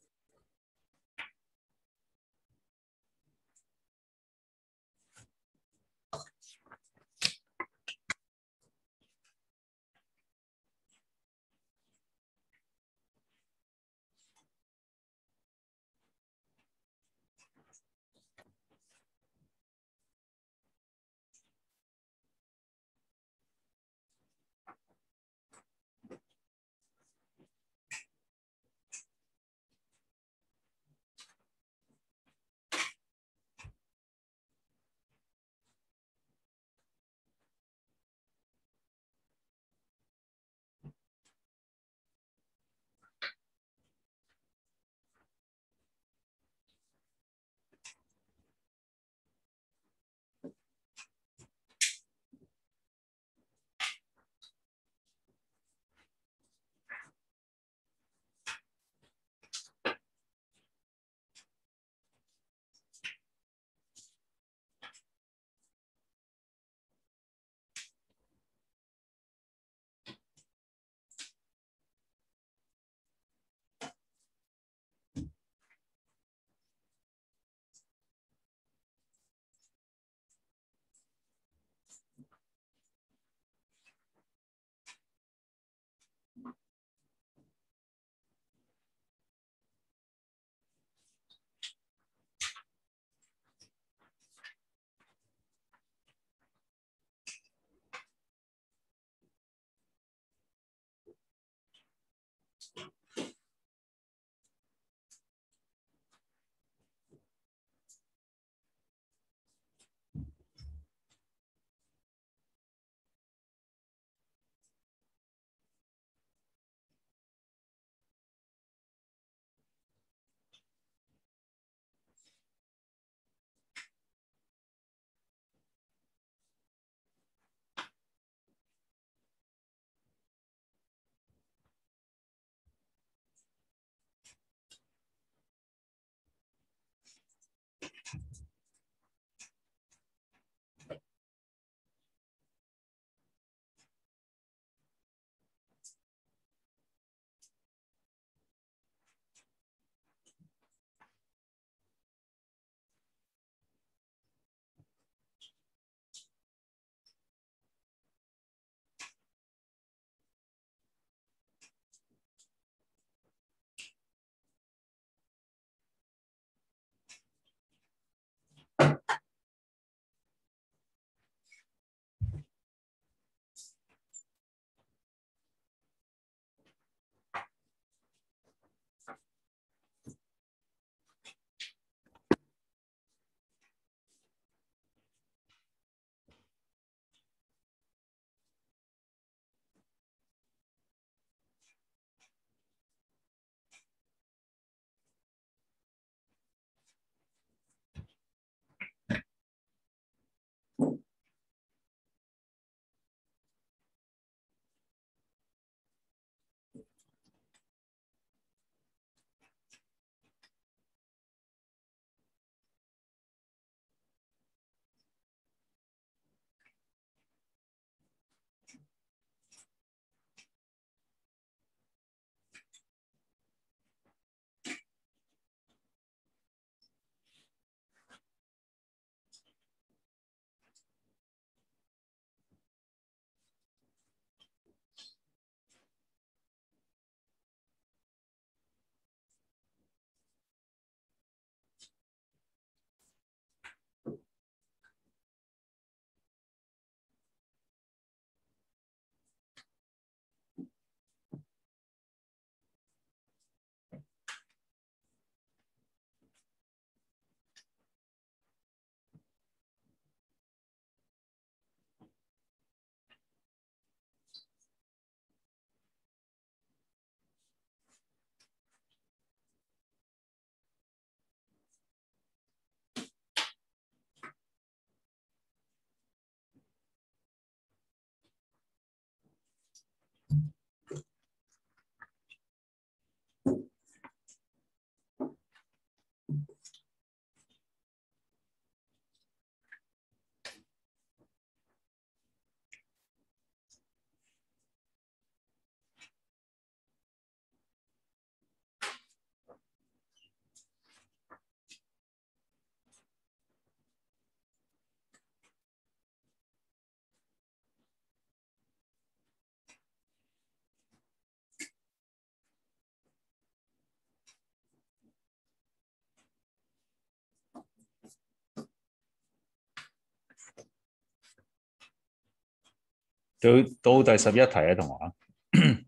到到第十一題啊，同學。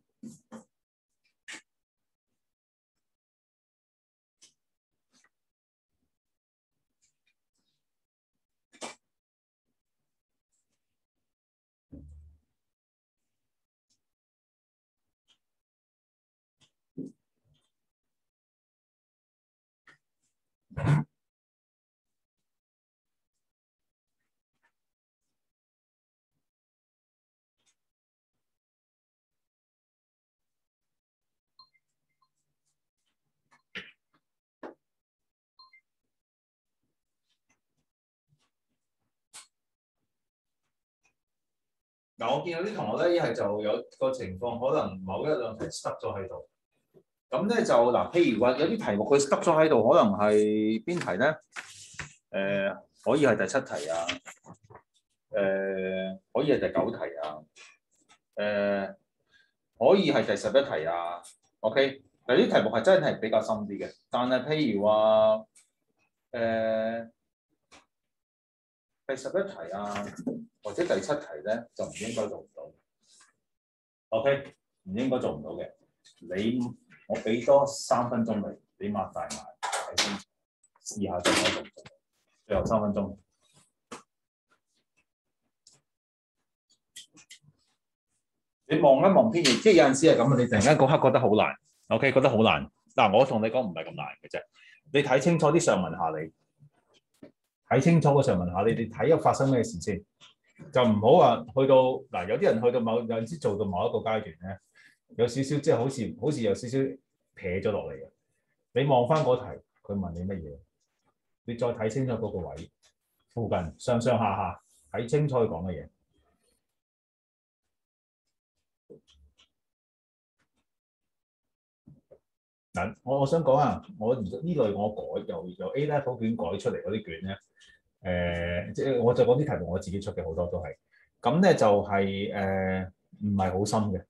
嗱，我見有啲同學咧，一係就有個情況，可能某一兩題 stuck 咗喺度。咁咧就嗱，譬如話有啲題目佢 stuck 咗喺度，可能係邊題咧？誒、呃，可以係第七題啊，誒、呃，可以係第九題啊，誒、呃，可以係第十一題啊。OK， 嗱啲題目係真係比較深啲嘅，但係譬如話誒、呃、第十一題啊，或者第七題咧，就唔應該做唔到。OK， 唔應該做唔到嘅。你我俾多三分鐘你，你擘大眼睇清楚，試下做唔做到。最後三分鐘。你望一望篇頁，即係有陣時係咁，你突然間嗰刻覺得好難 ，OK， 覺得好難。嗱，我同你講唔係咁難嘅啫，你睇清楚啲上文下理，睇清楚個上文下理，你睇下發生咩事先，就唔好話去到嗱，有啲人去到某有陣時做到某一個階段咧，有少少即係好似好似有少少撇咗落嚟嘅。你望翻嗰題，佢問你乜嘢，你再睇清楚嗰個位附近上上下下睇清楚佢講嘅嘢。嗱，我我想講啊，我呢類我改由由 A level 卷改出嚟嗰啲卷咧，誒、呃，即係我就講啲題目我自己出嘅好多都係，咁咧就係誒唔係好深嘅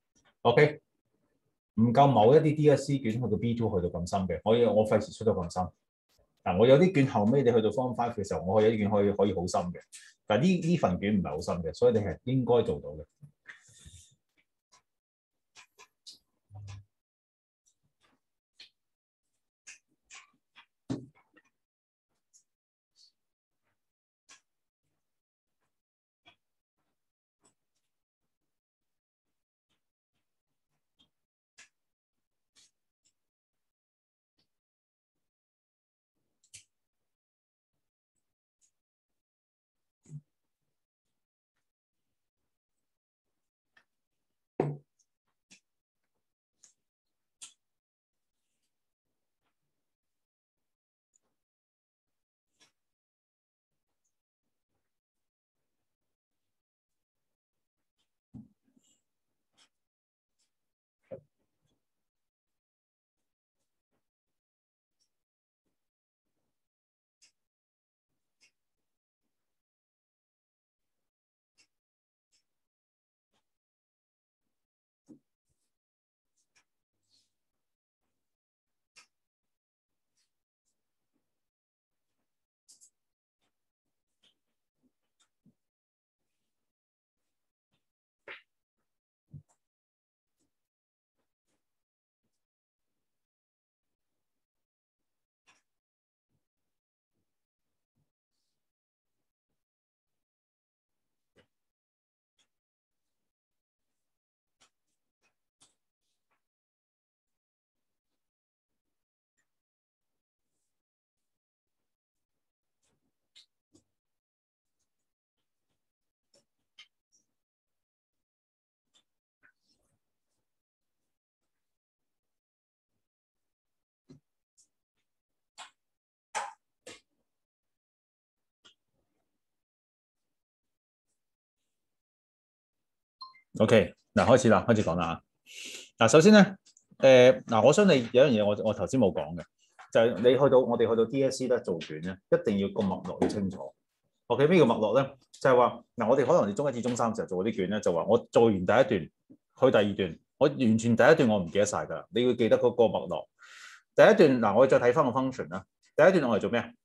，OK， 唔夠某一啲 D S C 卷去到 B two 去到咁深嘅，我我費事出到咁深。嗱，我有啲卷後尾你去到 Form Five 嘅時候，我有啲卷可以可以好深嘅，但係呢呢份卷唔係好深嘅，所以你係應該做到嘅。OK， 嗱開始啦，開始講啦嚇。嗱首先咧，誒、呃、嗱，我想你有一樣嘢，我我頭先冇講嘅，就係、是、你去到我哋去到 D S C 咧做卷咧，一定要個脈絡要清楚。OK， 咩叫脈絡咧？就係話嗱，我哋可能你中一至中三時候做嗰啲卷咧，就話我做完第一段去第二段，我完全第一段我唔記得晒㗎，你要記得嗰個脈絡。第一段嗱，我再睇翻個 function 啦。第一段我係做咩啊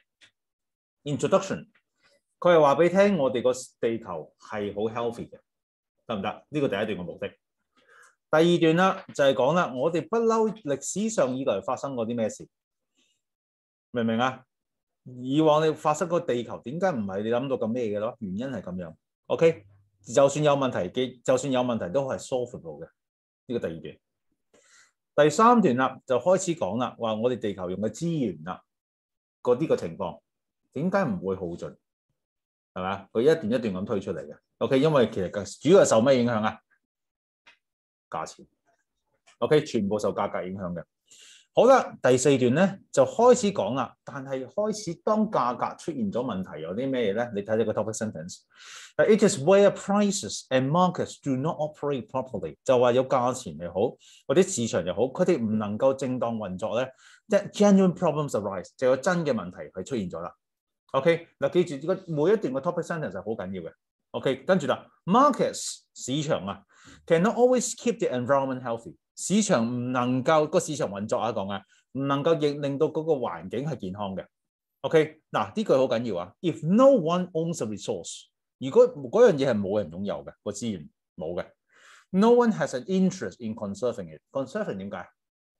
？Introduction， 佢係話俾你聽，我哋個地球係好 healthy 嘅。 得唔得？呢、這個第一段嘅目的。第二段啦，就係講啦，我哋不嬲歷史上以來發生過啲咩事，明唔明啊？以往你發生個地球點解唔係你諗到咁咩嘅咯？原因係咁樣。OK， 就算有問題嘅，就算有問題都係 solvable 嘅。呢、這個第二段。第三段啦，就開始講啦，話我哋地球用嘅資源啦，嗰啲個情況點解唔會耗盡？係咪？佢一段一段咁推出嚟嘅。OK， 因為其實主要係受咩影響啊？價錢。OK， 全部受價格影響嘅。好啦，第四段咧就開始講啦，但係開始當價格出現咗問題，有啲咩嘢咧？你睇呢個 topic sentence。It is where prices and markets do not operate properly， 就話有價錢又好，或者市場又好，佢哋唔能夠正當運作咧，即係 genuine problems arise， 就有真嘅問題係出現咗啦。OK， 嗱記住呢個每一段嘅 topic sentence 係好緊要嘅。OK， 跟住啦 ，markets 市場啊 ，cannot always keep the environment healthy。市場唔能夠個市場運作啊講啊，唔能夠令令到嗰個環境係健康嘅。OK， 嗱呢句好緊要啊。If no one owns a resource， 如果嗰樣嘢係冇人擁有嘅個資源冇嘅 ，no one has an interest in conserving it。conserving 點解？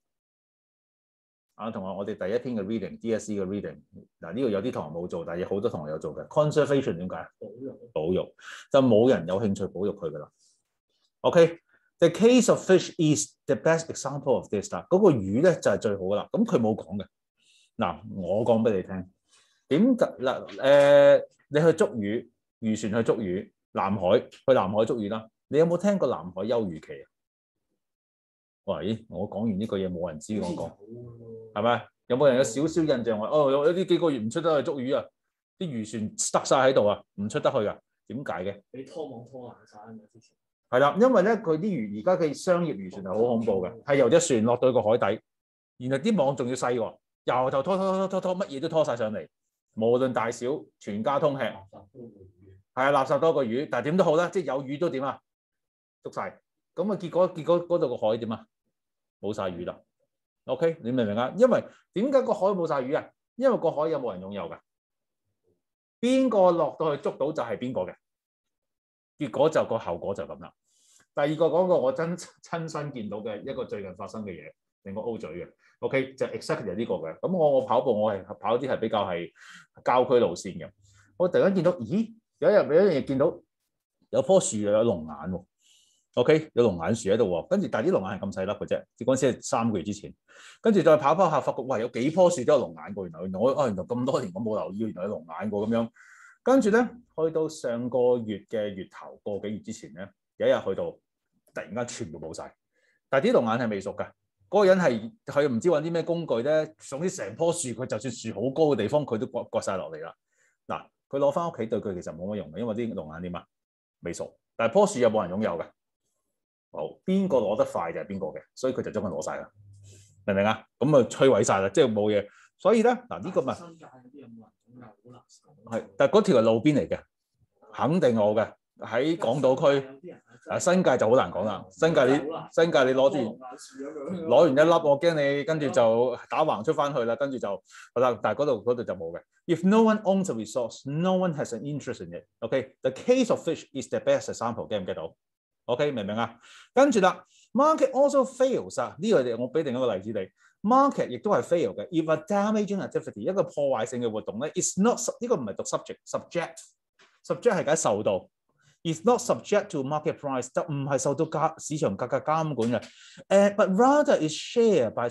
啊，同學，我哋第一篇嘅 reading，D S E 嘅 reading， 嗱呢個有啲同學冇做，但係好多同學有做嘅。conservation 點解？保育。保育就冇人有興趣保育佢噶啦。OK。The case of fish is the best example of this 啦。嗰個魚咧就係最好噶啦。咁佢冇講嘅。嗱，我講俾你聽。點解嗱？誒、呃，你去捉魚，漁船去捉魚，南海去南海捉魚啦。你有冇聽過南海休漁期啊？喂，我講完呢個嘢冇人知我講，係咪？有冇人有少少印象話哦？有啲幾個月唔出得去捉魚啊？啲漁船塞晒喺度啊，唔出得去啊？點解嘅？ 俾拖網拖爛晒啊嘛！之前。 係啦，因為咧佢啲魚而家嘅商業漁船係好恐怖嘅，係由隻船落到個海底，然後啲網仲要細喎，由頭拖拖拖拖拖，乜嘢都拖晒上嚟，無論大小，全家通吃。係啊，垃圾多過魚，但係點都好啦，即係有魚都點啊，捉晒。咁啊，結果結果嗰度個海點啊，冇晒魚啦。OK， 你明唔明啊？因為點解個海冇晒魚啊？因為個海有冇人擁有㗎？邊個落到去捉到就係邊個嘅，結果就個後果就咁啦。第二個講個我真親身見到嘅一個最近發生嘅嘢，令我 O 嘴嘅。OK， 就 exactly 呢個嘅。咁我我跑步我係跑啲係比較係郊區路線嘅。我突然間見到，咦？有一日有一樣嘢見到有棵樹又有龍眼喎。OK， 有龍眼樹喺度喎。跟住但係啲龍眼係咁細粒嘅啫。嗰陣時係三個月之前。跟住再跑跑下，發覺哇有幾棵樹都有龍眼過。原來原來我啊原來咁多年我冇留意，原來有龍眼過咁樣。跟住咧，去到上個月嘅月頭個幾月之前咧。有一日去到，突然間全部冇晒，但係啲龍眼係未熟㗎。嗰、那個人係佢唔知揾啲咩工具咧，總之成棵樹佢就算樹好高嘅地方，佢都割割曬落嚟啦。嗱，佢攞翻屋企對佢其實冇乜用嘅，因為啲龍眼點啊未熟。但係棵樹有冇人擁有嘅？好，邊個攞得快就係邊個嘅，所以佢就將佢攞晒啦。明唔明啊？咁啊摧毀晒啦，即係冇嘢。所以咧嗱，呢、這個咪新界嗰啲有冇人擁有？好難講。係，但係嗰條係路邊嚟嘅，肯定我嘅。喺港島區，啊新界就好難講啦。新界你新界你攞住攞完一粒，我驚你跟住就打橫出翻去啦。跟住就好啦，但係嗰度嗰度就冇嘅。If no one owns a resource, no one has an interest in it. OK, the case of fish is the best example. get 唔 get 到 ？OK， 明唔明啊？跟住啦 ，market also fails 啊。呢個我俾另一個例子你 ，market 亦都係 fail 嘅。If a damaging activity 一個破壞性嘅活動咧 ，is not 呢個唔係讀 subject，subject 係解受到。It's not subject to market price， 就唔係受到價市場價格監管嘅。誒、uh, ，but rather is shared by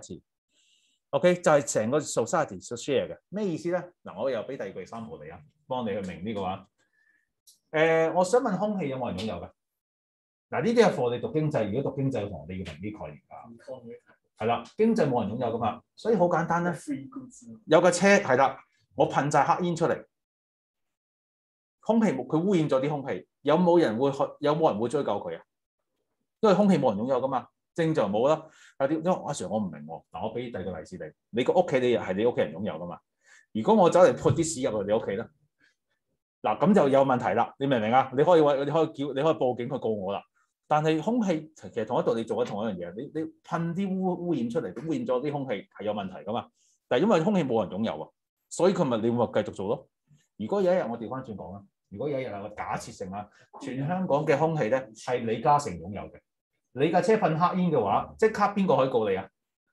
society。OK， 就係成個 society 所 share 嘅。咩意思咧？嗱，我又俾第二句example你啊，幫你去明呢個話。誒、uh，我想問空氣有冇人擁有㗎？嗱，呢啲係課你讀經濟，如果讀經濟嘅同學你要明啲概念㗎。係啦，經濟冇人擁有㗎嘛，所以好簡單咧。有個車係啦，我噴晒黑煙出嚟。空氣佢污染咗啲空氣，有冇人會去？有冇人會追究佢啊？因為空氣冇人擁有噶嘛，正常冇啦。有啲因為阿 Sir 我唔明喎，嗱我俾第二個例子你，你個屋企你係你屋企人擁有噶嘛？如果我走嚟潑啲屎入去你屋企咧，嗱咁就有問題啦。你明唔明啊？你可以你可以叫你可以報警去告我啦。但係空氣其實同一度你做緊同一樣嘢，你你噴啲污污染出嚟，污染咗啲空氣係有問題噶嘛？但係因為空氣冇人擁有啊，所以佢咪你會繼續做咯。如果有一日我調翻轉講啦。 如果有一日我假設性啊，全香港嘅空氣咧係李嘉誠擁有嘅，你架車噴黑煙嘅話，即刻邊個可以告你啊？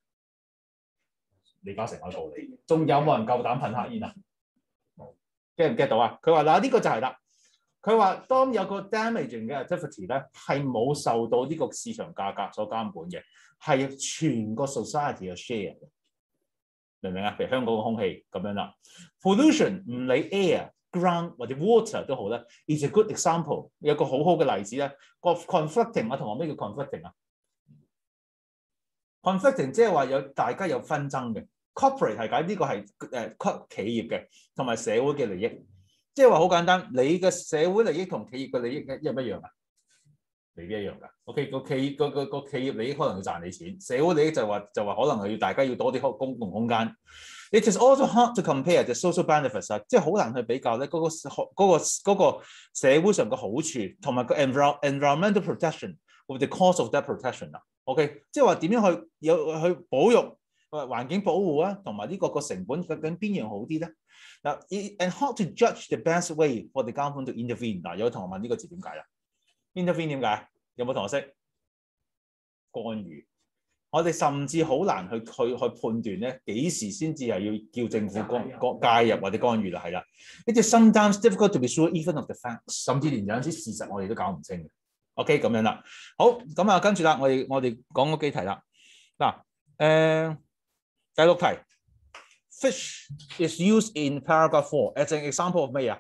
李嘉誠可以告你。仲有冇人夠膽噴黑煙啊？get 唔 get 到啊？佢話嗱呢個就係啦。佢話當有個 damaging 嘅 activity 咧係冇受到呢個市場價格所監管嘅，係全個 society 嘅 share。明唔明啊？譬如香港嘅空氣咁樣啦 ，pollution 唔理 air、ground 或者 water 都好咧 ，is a good example。有個好好嘅例子咧，個 conflicting 啊，同學咩叫 conflicting 啊 ？conflicting 即係話有大家有紛爭嘅 ，corporate 係解呢個係誒企業嘅同埋社會嘅利益，即係話好簡單，你嘅社會利益同企業嘅利益一唔一樣啊？未必一樣㗎。OK， 個企個個個企業利益可能要賺你錢，社會利益就話就話可能係要大家要多啲公共空間。It is also hard to compare the social benefits 啊，即係好難去比較咧嗰個嗰個嗰個社會上嘅好處同埋個 environmental protection with the cost of that protection 啊。OK， 即係話點樣去有去保育環境保護啊，同埋呢個個成本究竟邊樣好啲咧？嗱 ，and how to judge the best way for the government to intervene？ 嗱，有同學問呢個字點解啊？ intervene 點解？有冇同學識？干預。我哋甚至好難去去去判斷咧，幾時先至係要叫政府干介入或者干預啦，係啦。呢啲 sometimes difficult to be sure even of the facts， 甚至連有陣時事實我哋都搞唔清嘅。OK， 咁樣啦。好，咁啊，跟住啦，我哋我哋講個幾題啦。嗱，誒、呃、第六題 ，fish is used in paragraph four as an example of 咩啊？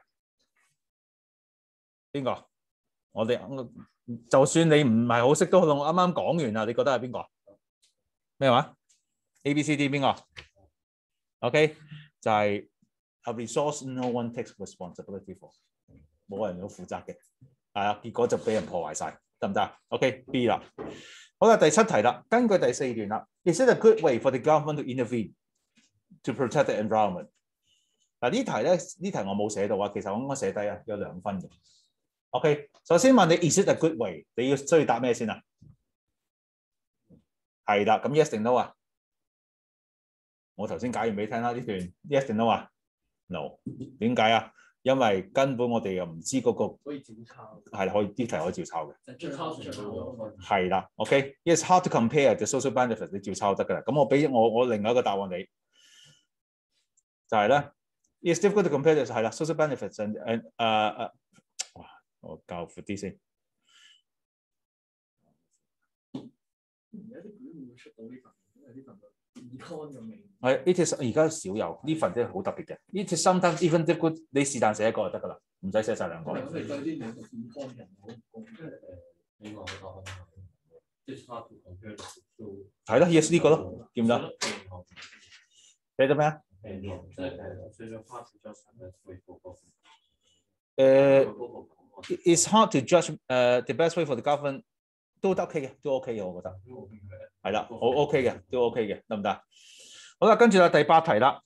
邊個？我哋就算你唔係好識都好，我啱啱講完啦，你覺得係邊個？咩話 ？A、B、C、D 邊個 ？OK， 就係 a resource no one takes responsibility for， 冇人要負責嘅，係啊，結果就俾人破壞晒，得唔得 ？OK，B 啦。好啦，第七題啦，根據第四段啦 ，Is it a good way for the government to intervene to protect the environment？ 嗱呢題咧，呢題我冇寫到啊，其實我應該寫低啊，有兩分嘅。OK， 首先問你 Is it a good way？ 你要需要答咩先啊？係啦，咁 yes 定 no 啊？我頭先解完俾你聽啦，呢段 yes 定 no 啊 ？no， 點解啊？因為根本我哋又唔知嗰、那個可以照抄，係可以啲題可以照抄嘅。就照抄係啦 ，OK，it's、okay? hard to compare the social benefits， 你照抄得㗎啦。咁我俾我我另外一個答案你，就係、是、咧 ，it's difficult to compare 係啦 ，social benefits and and 誒、uh, 誒，哇，我教闊啲先。出到呢份，因為呢份econ咁味。係 ，it is 而家少有呢份真係好特別嘅。It is sometimes even difficult， 你是但寫一個就得㗎啦，唔使寫晒兩個。咁你對啲兩個econ人好唔公？即係誒，你話我答案係 hard to compare to。係咯 ，yes 呢個咯，見唔得？寫咗咩啊？誒，it's hard to judge 誒、uh, the best way for the government。都得 OK 嘅，都 OK 嘅，我覺得係啦，好 OK 嘅，都 OK 嘅，得唔得？好啦，跟住啦，第八題啦，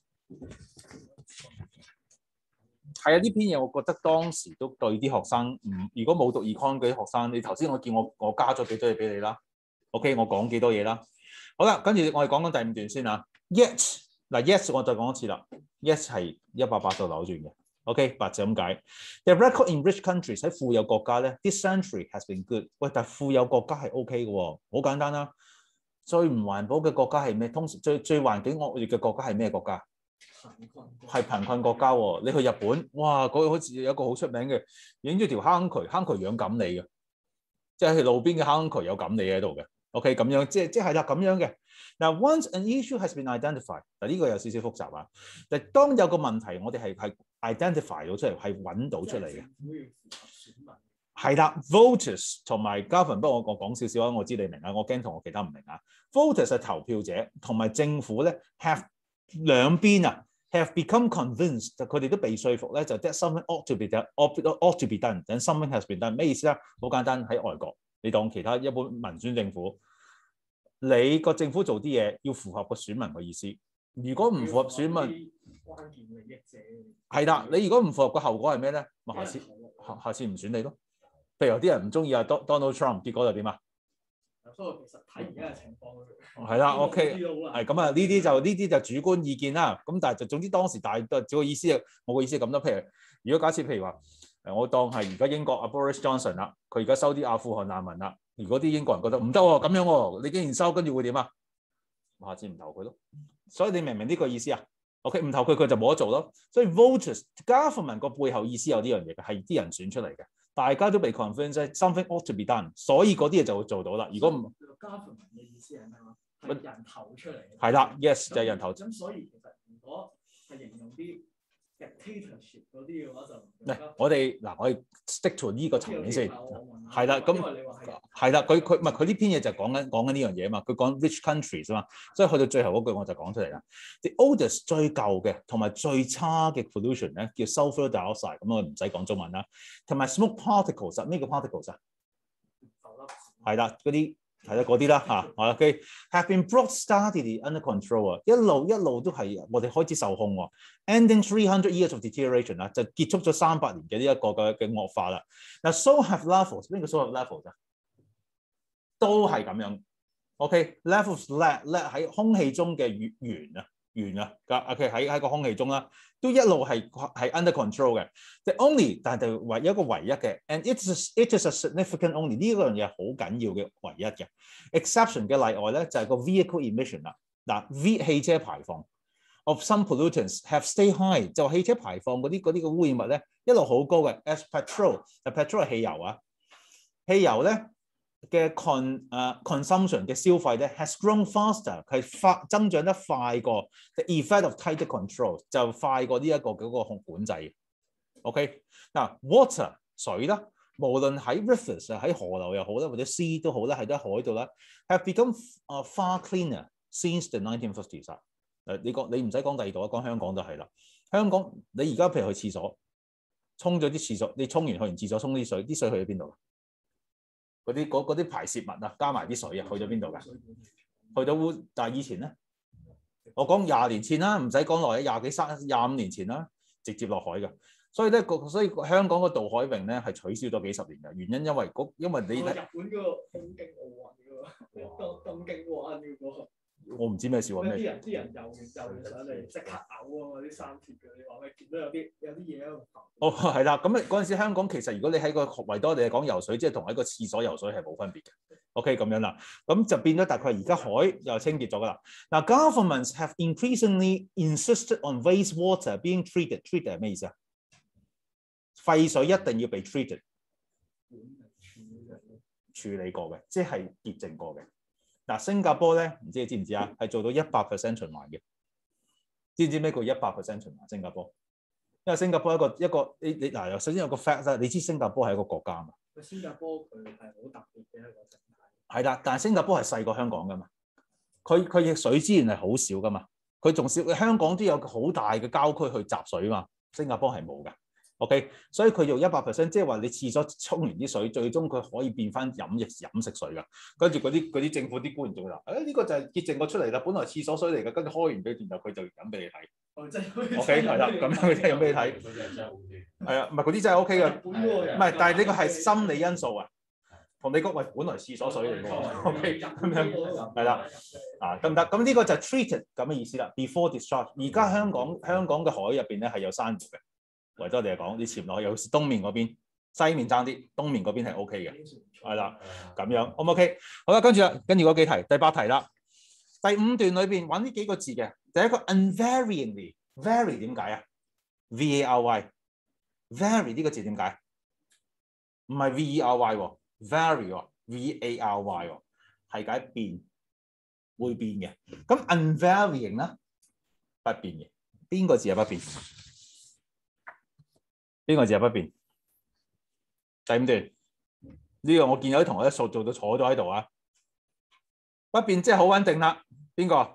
係啊，呢篇嘢我覺得當時都對啲學生，唔如果冇讀 econ 嘅啲學生，你頭先我見我我加咗幾多嘢俾你啦 ，OK， 我講幾多嘢啦。好啦，跟住我哋講緊第五段先啊 ，yes 嗱 yes 我再講一次啦 ，yes 係一百八十度扭轉嘅。OK， 白就咁解。The record in rich countries 喺富有國家咧 ，this century has been good。喂，但係富有國家係 OK 嘅喎，好簡單啦。最唔環保嘅國家係咩？通常最最環境惡劣嘅國家係咩國家？係貧困國家喎。你去日本，哇，嗰個好似有一個好出名嘅，影咗條坑渠，坑渠養錦鯉嘅，即係路邊嘅坑渠有錦鯉喺度嘅。OK， 咁樣即係即係啦，咁樣嘅。嗱 ，once an issue has been identified， 嗱呢個有少少複雜啊。但係當有個問題，我哋係係 identify 到出嚟，係揾到出嚟嘅。係啦 ，voters 同埋 government， 不過我我講少少啊，我知你明啊，我驚同學其他唔明啊。voters 係投票者，同埋政府咧 have 兩邊啊 have become convinced， 佢哋都被說服咧，就 that something ought to be done， ought to be done，then something has been done。咩意思啊？好簡單，喺外國。你當其他一般民選政府，你個政府做啲嘢要符合個選民嘅意思。如果唔符合選民，關鍵利益者係啦。你如果唔符合個後果係咩咧？咪下次下下次唔選你咯。譬如有啲人唔中意啊 Donald Trump， 結果就點啊？所以其實睇而家嘅情況係啦 ，OK， 係咁啊。呢啲就呢啲就主觀意見啦。咁但係就總之當時大都只個意思，我個意思係咁多。譬如如果假設譬如話誒，我當係而家英國阿 Boris Johnson 啦，佢而家收啲阿富汗難民啦。如果啲英國人覺得唔得喎，咁樣喎，你竟然收，跟住會點啊？下次唔投佢咯。所以你明唔明呢個意思啊 ？OK， 唔投佢佢就冇得做咯。所以 voters government 個背後意思有呢樣嘢嘅，係啲人選出嚟嘅，大家都被 convince something ought to be done， 所以嗰啲嘢就會做到啦。如果唔 government 嘅意思係咩話？係人投出嚟。 係啦 ，yes 就係人投。 咁所以其實如果係形容啲 dictatorship 嗰啲嘅話就嗱，我哋嗱我哋 stick to 呢個層面先，係啦，咁係啦，佢佢唔係佢呢篇嘢就講緊講緊呢樣嘢啊嘛，佢講 rich countries 啊嘛，所以去到最後嗰句我就講出嚟啦。The oldest 最舊嘅同埋最差嘅 pollution 咧叫 sulfur dioxide， 咁我唔使講中文啦，同埋 smoke particles， 咩叫 particles 啊？係啦，嗰啲。係啦，嗰啲啦嚇，OK have been brought steadily under control 啊，一路一路都係我哋開始受控喎 ，ending three hundred years of deterioration 啦，就結束咗三百年嘅呢一個嘅嘅惡化啦。嗱 ，so have levels， 邊個 so have levels 啊？都係咁樣 ，OK，levels let let 喺空氣中嘅源啊源啊，OK 喺喺個空氣中啦，都一路係係 under control 嘅。The only 但係唯一一個唯一嘅 ，and it is it is a significant only 呢樣嘢好緊要嘅唯一嘅 exception 嘅例外咧就係個 vehicle emission 啦。嗱 ，V 汽車排放 of some pollutants have stayed high， 就汽車排放嗰啲嗰啲嘅污染物咧一路好高嘅 ，as petrol， 就 petrol 係汽油啊，汽油咧。嘅 con 誒、uh, consumption 嘅消費咧 has grown faster， 係發增長得快過 the effect of tighter control 就快過呢一個嗰個控管制。OK 嗱 water 水啦，無論喺 rivers 啊喺河流又好啦，或者 sea 都好啦，係喺海度啦 have become 啊、uh, far cleaner since the nineteen fifties 誒你講你唔使講第二度啊，講香港就係啦。香港你而家譬如去廁所沖咗啲廁所，你沖完去完廁所沖啲水，啲水去咗邊度？嗰啲嗰啲排泄物啊，加埋啲水啊，去咗邊度㗎？去到污，但係以前咧，我講廿年前啦，唔使講耐，廿幾三廿五年前啦，直接落海㗎。所以咧，所以香港個渡海泳咧係取消咗幾十年嘅，原因因為因為你日本嗰個東京奧運㗎喎，東東京灣嗰個。我唔知咩事喎咩？啲人啲人游完游完上嚟即刻嘔啊嘛！啲三鐵嘅，你話咩？見到有啲有啲嘢喺度浮。 哦，係啦，咁嗰陣時香港其實如果你喺個維多利亞港游水，即係同喺個廁所游水係冇分別嘅。OK， 咁樣啦，咁就變咗大概而家海又清潔咗㗎啦。嗱 ，governments have increasingly insisted on wastewater being treated。treated 係咩意思啊？廢水一定要被 treated， 處理過嘅，即係潔淨過嘅。嗱，新加坡咧，唔知你知唔知啊？係做到一百 percent 循環嘅。知唔知咩叫一百 percent 循環？新加坡，因為新加坡一個一個你你嗱，首先有個 fact 啦，你知新加坡係一個國家嘛？ 新加坡佢係好特別嘅一個生態。 係啦，但係新加坡係細過香港噶嘛？佢佢嘅水資源係好少噶嘛？佢仲少，香港都有好大嘅郊區去集水嘛？新加坡係冇㗎。OK， 所以佢用一百 percent， 即係話你廁所沖完啲水，最終佢可以變翻飲液飲食水㗎。跟住嗰啲嗰啲政府啲官員就會話：誒、哎、呢、這個就係潔淨過出嚟啦，本來廁所水嚟㗎，跟住開完俾然後佢就飲俾你睇。 哦，真係 OK，係啦，咁樣佢真係飲俾你睇。係啊，唔係嗰啲真係 OK 嘅，唔係，但係呢個係心理因素啊。同你講喂，本來廁所水嚟㗎 ，OK， 咁樣係啦，啊得唔得？咁呢個就係 treated 咁嘅意思啦。Before discharge， 而家香港香港嘅海入邊咧係有珊瑚嘅。為咗我哋嚟講，你潛落去，尤其是東面嗰邊，西面爭啲，東面嗰邊係 O K 嘅，係啦，咁樣 O 唔 OK？ 好啦，跟住啦，跟住嗰幾題，第八題啦，第五段裏邊揾呢幾個字嘅，第一個 unvaryingly，vary 點解啊 ？V A R Y，vary 呢個字點解？唔係 V E R Y 喎 ，vary 喎 ，V A R Y 喎，係解變，會變嘅。咁 unvarying 咧，不變嘅，邊個字係不變？邊個字係不變？第五段呢、這個我見有啲同學一數做到坐咗喺度啊！不變即係好穩定啦。邊個？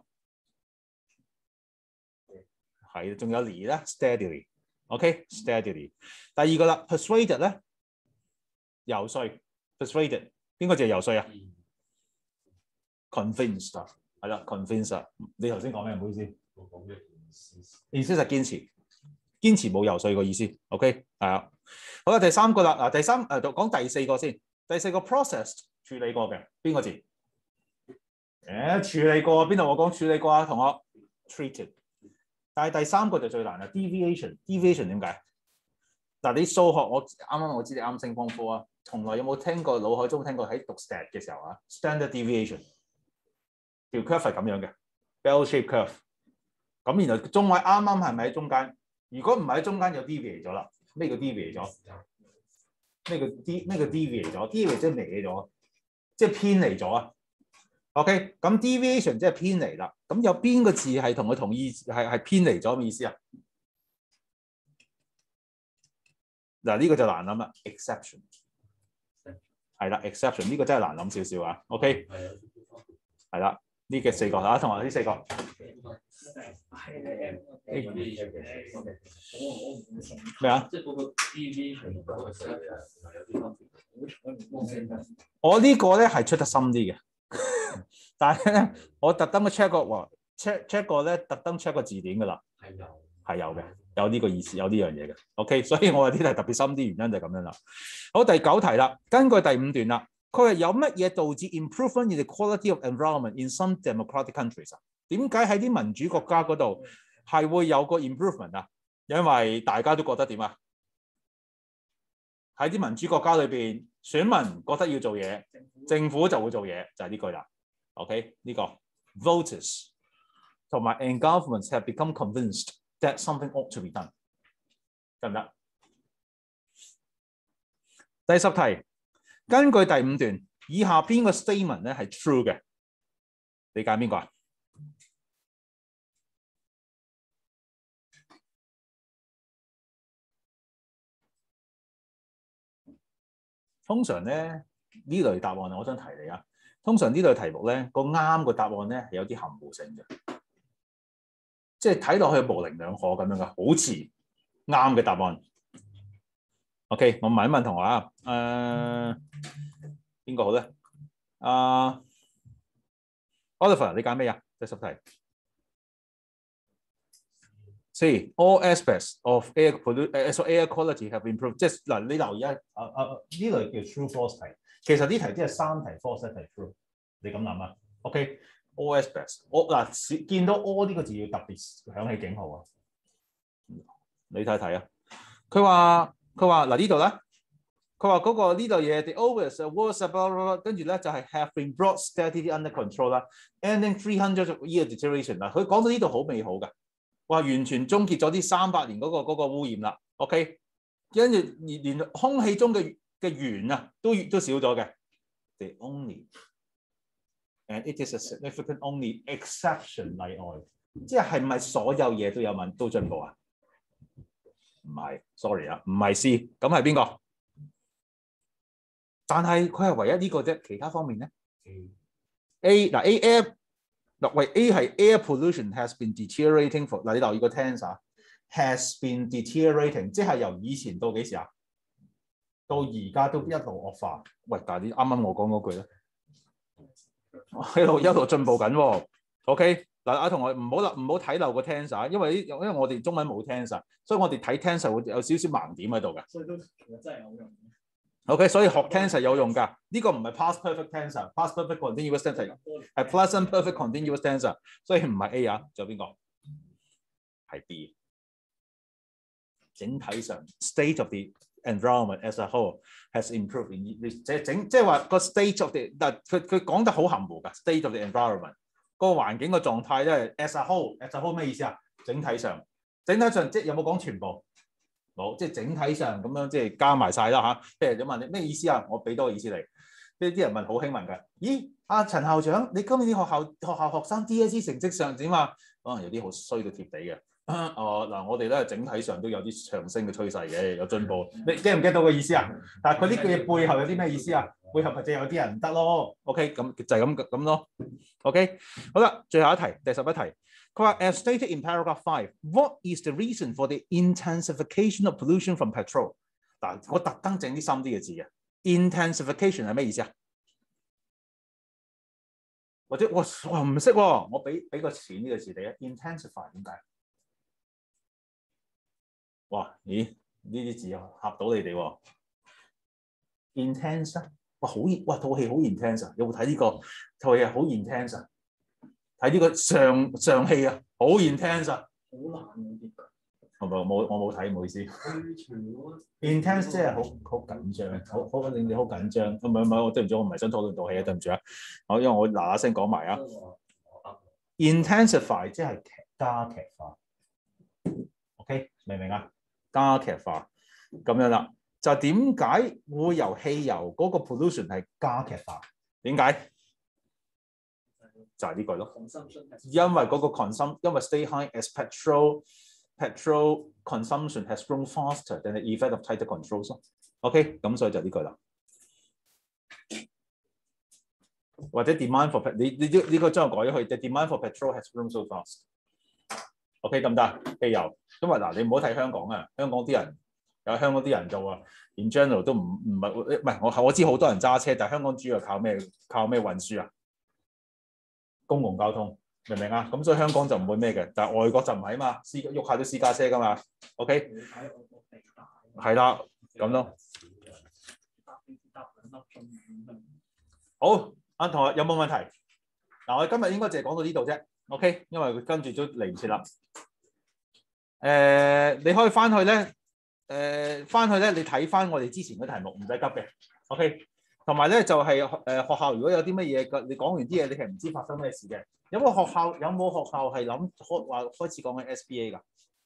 係，仲有離咧 ，steadily。OK，steadily。第二個啦 ，persuaded 咧，游說 ，persuaded 邊個字係游說啊 ？convinced 係啦 ，convinced。你頭先講咩？唔好意思，我講嘅意思係堅持。堅持冇游說個意思 ，OK 係啊，好啦，第三個啦，嗱第三誒講第四個先，第四個 process 處理過嘅邊個字？誒、欸、處理過邊度？我講處理過啊，同學 treated。但係第三個就最難啦 ，deviation，deviation 點解嗱，你數學我啱啱我知你啱升方科啊，從來有冇聽過腦海中聽過喺讀 stat 嘅時候啊 ，standard deviation 條 curve 係咁樣嘅 bell shape curve。咁然後中位啱啱係咪喺中間？如果唔係喺中間，就 deviate 咗啦。咩叫 deviate 咗？咩叫 d 咩叫 deviate 咗 ？deviate 即係歪咗，即係偏離咗啊。OK， 咁 deviation 即係偏離啦。咁有邊個字係同佢同意係係偏離咗嘅意思啊？嗱，呢個就難諗啦 ，exception 係啦 ，exception 呢個真係難諗少少啊。OK， 係啦，呢嘅四個啊，同埋呢四個。咩啊？我呢個咧係出得深啲嘅，但係咧我特登 check 過話 check check 過咧，特登 check 個字典㗎啦，係有係有嘅，有呢個意思，有呢樣嘢嘅。OK， 所以我話呢啲係特別深啲，原因就係咁樣啦。好，第九題啦，根據第五段啦，佢話有乜嘢導致 improvement in the quality of environment in some democratic countries 啊？點解喺啲民主國家嗰度係會有個 improvement 啊？因為大家都覺得點啊？喺啲民主國家裏邊，選民覺得要做嘢，政府就會做嘢，就係呢句啦。OK， 呢個 voters 同埋 and governments have become convinced that something ought to be done， 得唔得？第十題，根據第五段，以下邊個 statement 咧係 true 嘅？你揀邊個啊？通常咧呢類答案，我想提你啊。通常呢類題目咧個啱個答案咧係有啲含糊性嘅，即係睇落去模棱兩可咁樣嘅，好似啱嘅答案。OK， 我問一問同學啊，誒邊個好咧？啊、uh, ，Oliver， 你揀咩啊？第十題。C. All aspects of air pollution, air quality have improved。即係嗱，你留意啊，啊啊呢類叫 true false 題。其實呢題即係三題 false 一題 true。你咁諗啊 ？OK，all aspects。我嗱見到 all 呢個字要特別響起警號啊！你睇睇啊，佢話佢話嗱呢度咧，佢話嗰個呢度嘢 the always was about 跟住咧就係 have been brought steadily under control 啦 ，ending three hundred year deterioration 啦。佢講到呢度好美好㗎。話完全終結咗啲三百年嗰、那個那個污染啦 ，OK， 跟住連空氣中嘅嘅鉛啊都都少咗嘅。The only and it is a significant only exception 例外，即係係唔係所有嘢都有問都進步啊？唔係 ，sorry 啊，唔係 C， 咁係邊個？但係佢係唯一呢個啫，其他方面咧 A 嗱 A F。嗱，喂 A 係 air pollution has been deteriorating for 嗱，你留意個 tense 啊 ，has been deteriorating， 即係由以前到幾時啊？到而家都一路惡化。喂，但係你啱啱我講嗰句咧，一路一路進步緊喎。OK， 嗱，阿同學唔好啦，唔好睇漏個 tense 啊，因為因為我哋中文冇 tense，所以我哋睇 tense 會有少少盲點喺度嘅。 所以都其實真係有用。 OK， 所以學 tense 係有用㗎。呢、這個唔係 past perfect tense，past perfect continuous tense 係 present perfect continuous tense， 所以唔係 A 啊，仲有邊個？係 B。整體上 state of the environment as a whole has improved in 即係整即係話個 state of the， 但佢佢講得好含糊㗎 ，state of the environment 個環境個狀態咧 as a whole，as a whole 咩意思啊？整體上，整體上即係有冇講全部？冇，即係整體上咁樣，即係加埋晒啦嚇。譬如你問你咩意思啊？我俾多個意思你。呢啲人問好興問㗎。咦，阿陳校長，你今年啲學校學校學生 D S E 成績上點啊？可能有啲好衰到貼地嘅。哦嗱，我哋咧整體上都有啲上升嘅趨勢嘅，有進步。你 get 唔 get 到個意思啊？但係佢呢句嘢背後有啲咩意思啊？背後咪就有啲人唔得咯。OK， 咁就係咁咁咯。OK， 好啦，最後一題，第十一題。佢話 as stated in paragraph five, what is the reason for the intensification of pollution from petrol？ 嗱，我特登整啲深啲嘅字嘅 ，intensification 係咩意思啊？或者我我唔識喎，我俾俾個淺呢個字你啊 ，intensify 點解？哇，咦？呢啲字嚇到你哋喎 ，intense 啊！哇，好熱，哇套戲好 intense 啊！有冇睇呢個套戲啊？好 intense 啊！睇呢個上上戲啊，好 intense 啊！ 好難嗰啲。 我冇冇我冇睇，唔好意思。intense 即係好好緊張，好好令你好緊張。唔係唔係，我對唔住，我唔係想討論套戲啊，對唔住啊。好，因為我嗱嗱聲講埋啊。intensify 即係加劇化 ，OK 明唔明啊？加劇化咁樣啦，就點解會由汽油嗰個 pollution 係加劇化？點解？就係呢句咯，因為嗰個 consum， 因為 stay high as petrol petrol consumption has grown faster than the effect of tighter controls。OK， 咁所以就呢句啦。或者 demand for 你你呢呢個將我改咗去 the demand for petrol has grown so fast。OK 得唔得？汽油，因為嗱你唔好睇香港啊，香港啲人有香港啲人就話 in general 都唔唔係唔係我我知好多人揸車，但係香港主要靠咩靠咩運輸啊？公共交通，明唔明啊？咁所以香港就唔會咩嘅，但係外國就唔係啊嘛，私喐下都私家車噶嘛。OK， 係啦，咁咯。好，阿同學有冇問題？嗱，我哋今日應該淨係講到呢度啫。OK， 因為佢跟住都嚟唔切啦。誒、呃，你可以翻去咧，誒、呃，翻去咧，你睇翻我哋之前嘅題目，唔使急嘅。OK。同埋咧就係、是、誒、呃、學校如果有啲乜嘢，你講完啲嘢，你係唔知發生咩事嘅。有冇學校有冇學校係諗開話開始講緊 S B A 㗎？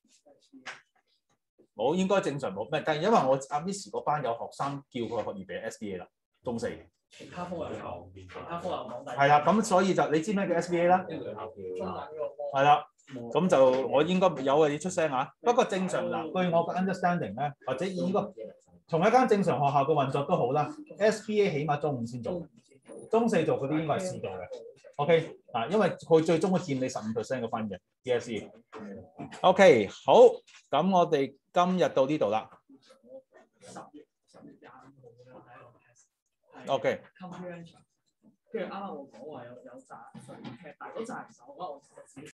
冇，應該正常冇咩。但係因為我阿 Miss 嗰班有學生叫佢學預備 S B A 啦，中四。 其他科有有，其他科有講第。 係啦，咁所以就你知咩叫 S B A 啦？係啦，咁就我應該有嘅要出聲啊。不過正常嗱，據我嘅 understanding 咧，或者應該。同一間正常學校嘅運作都好啦 ，S B A 起碼中五先做，中四做嗰啲應該係試做嘅。OK， 啊，因為佢最終會佔你十五 percent 嘅分嘅 D S E。OK， 好，咁我哋今日到呢度啦。OK。 跟住啱啱我講話有有扎水劇，但係嗰扎手我我自己。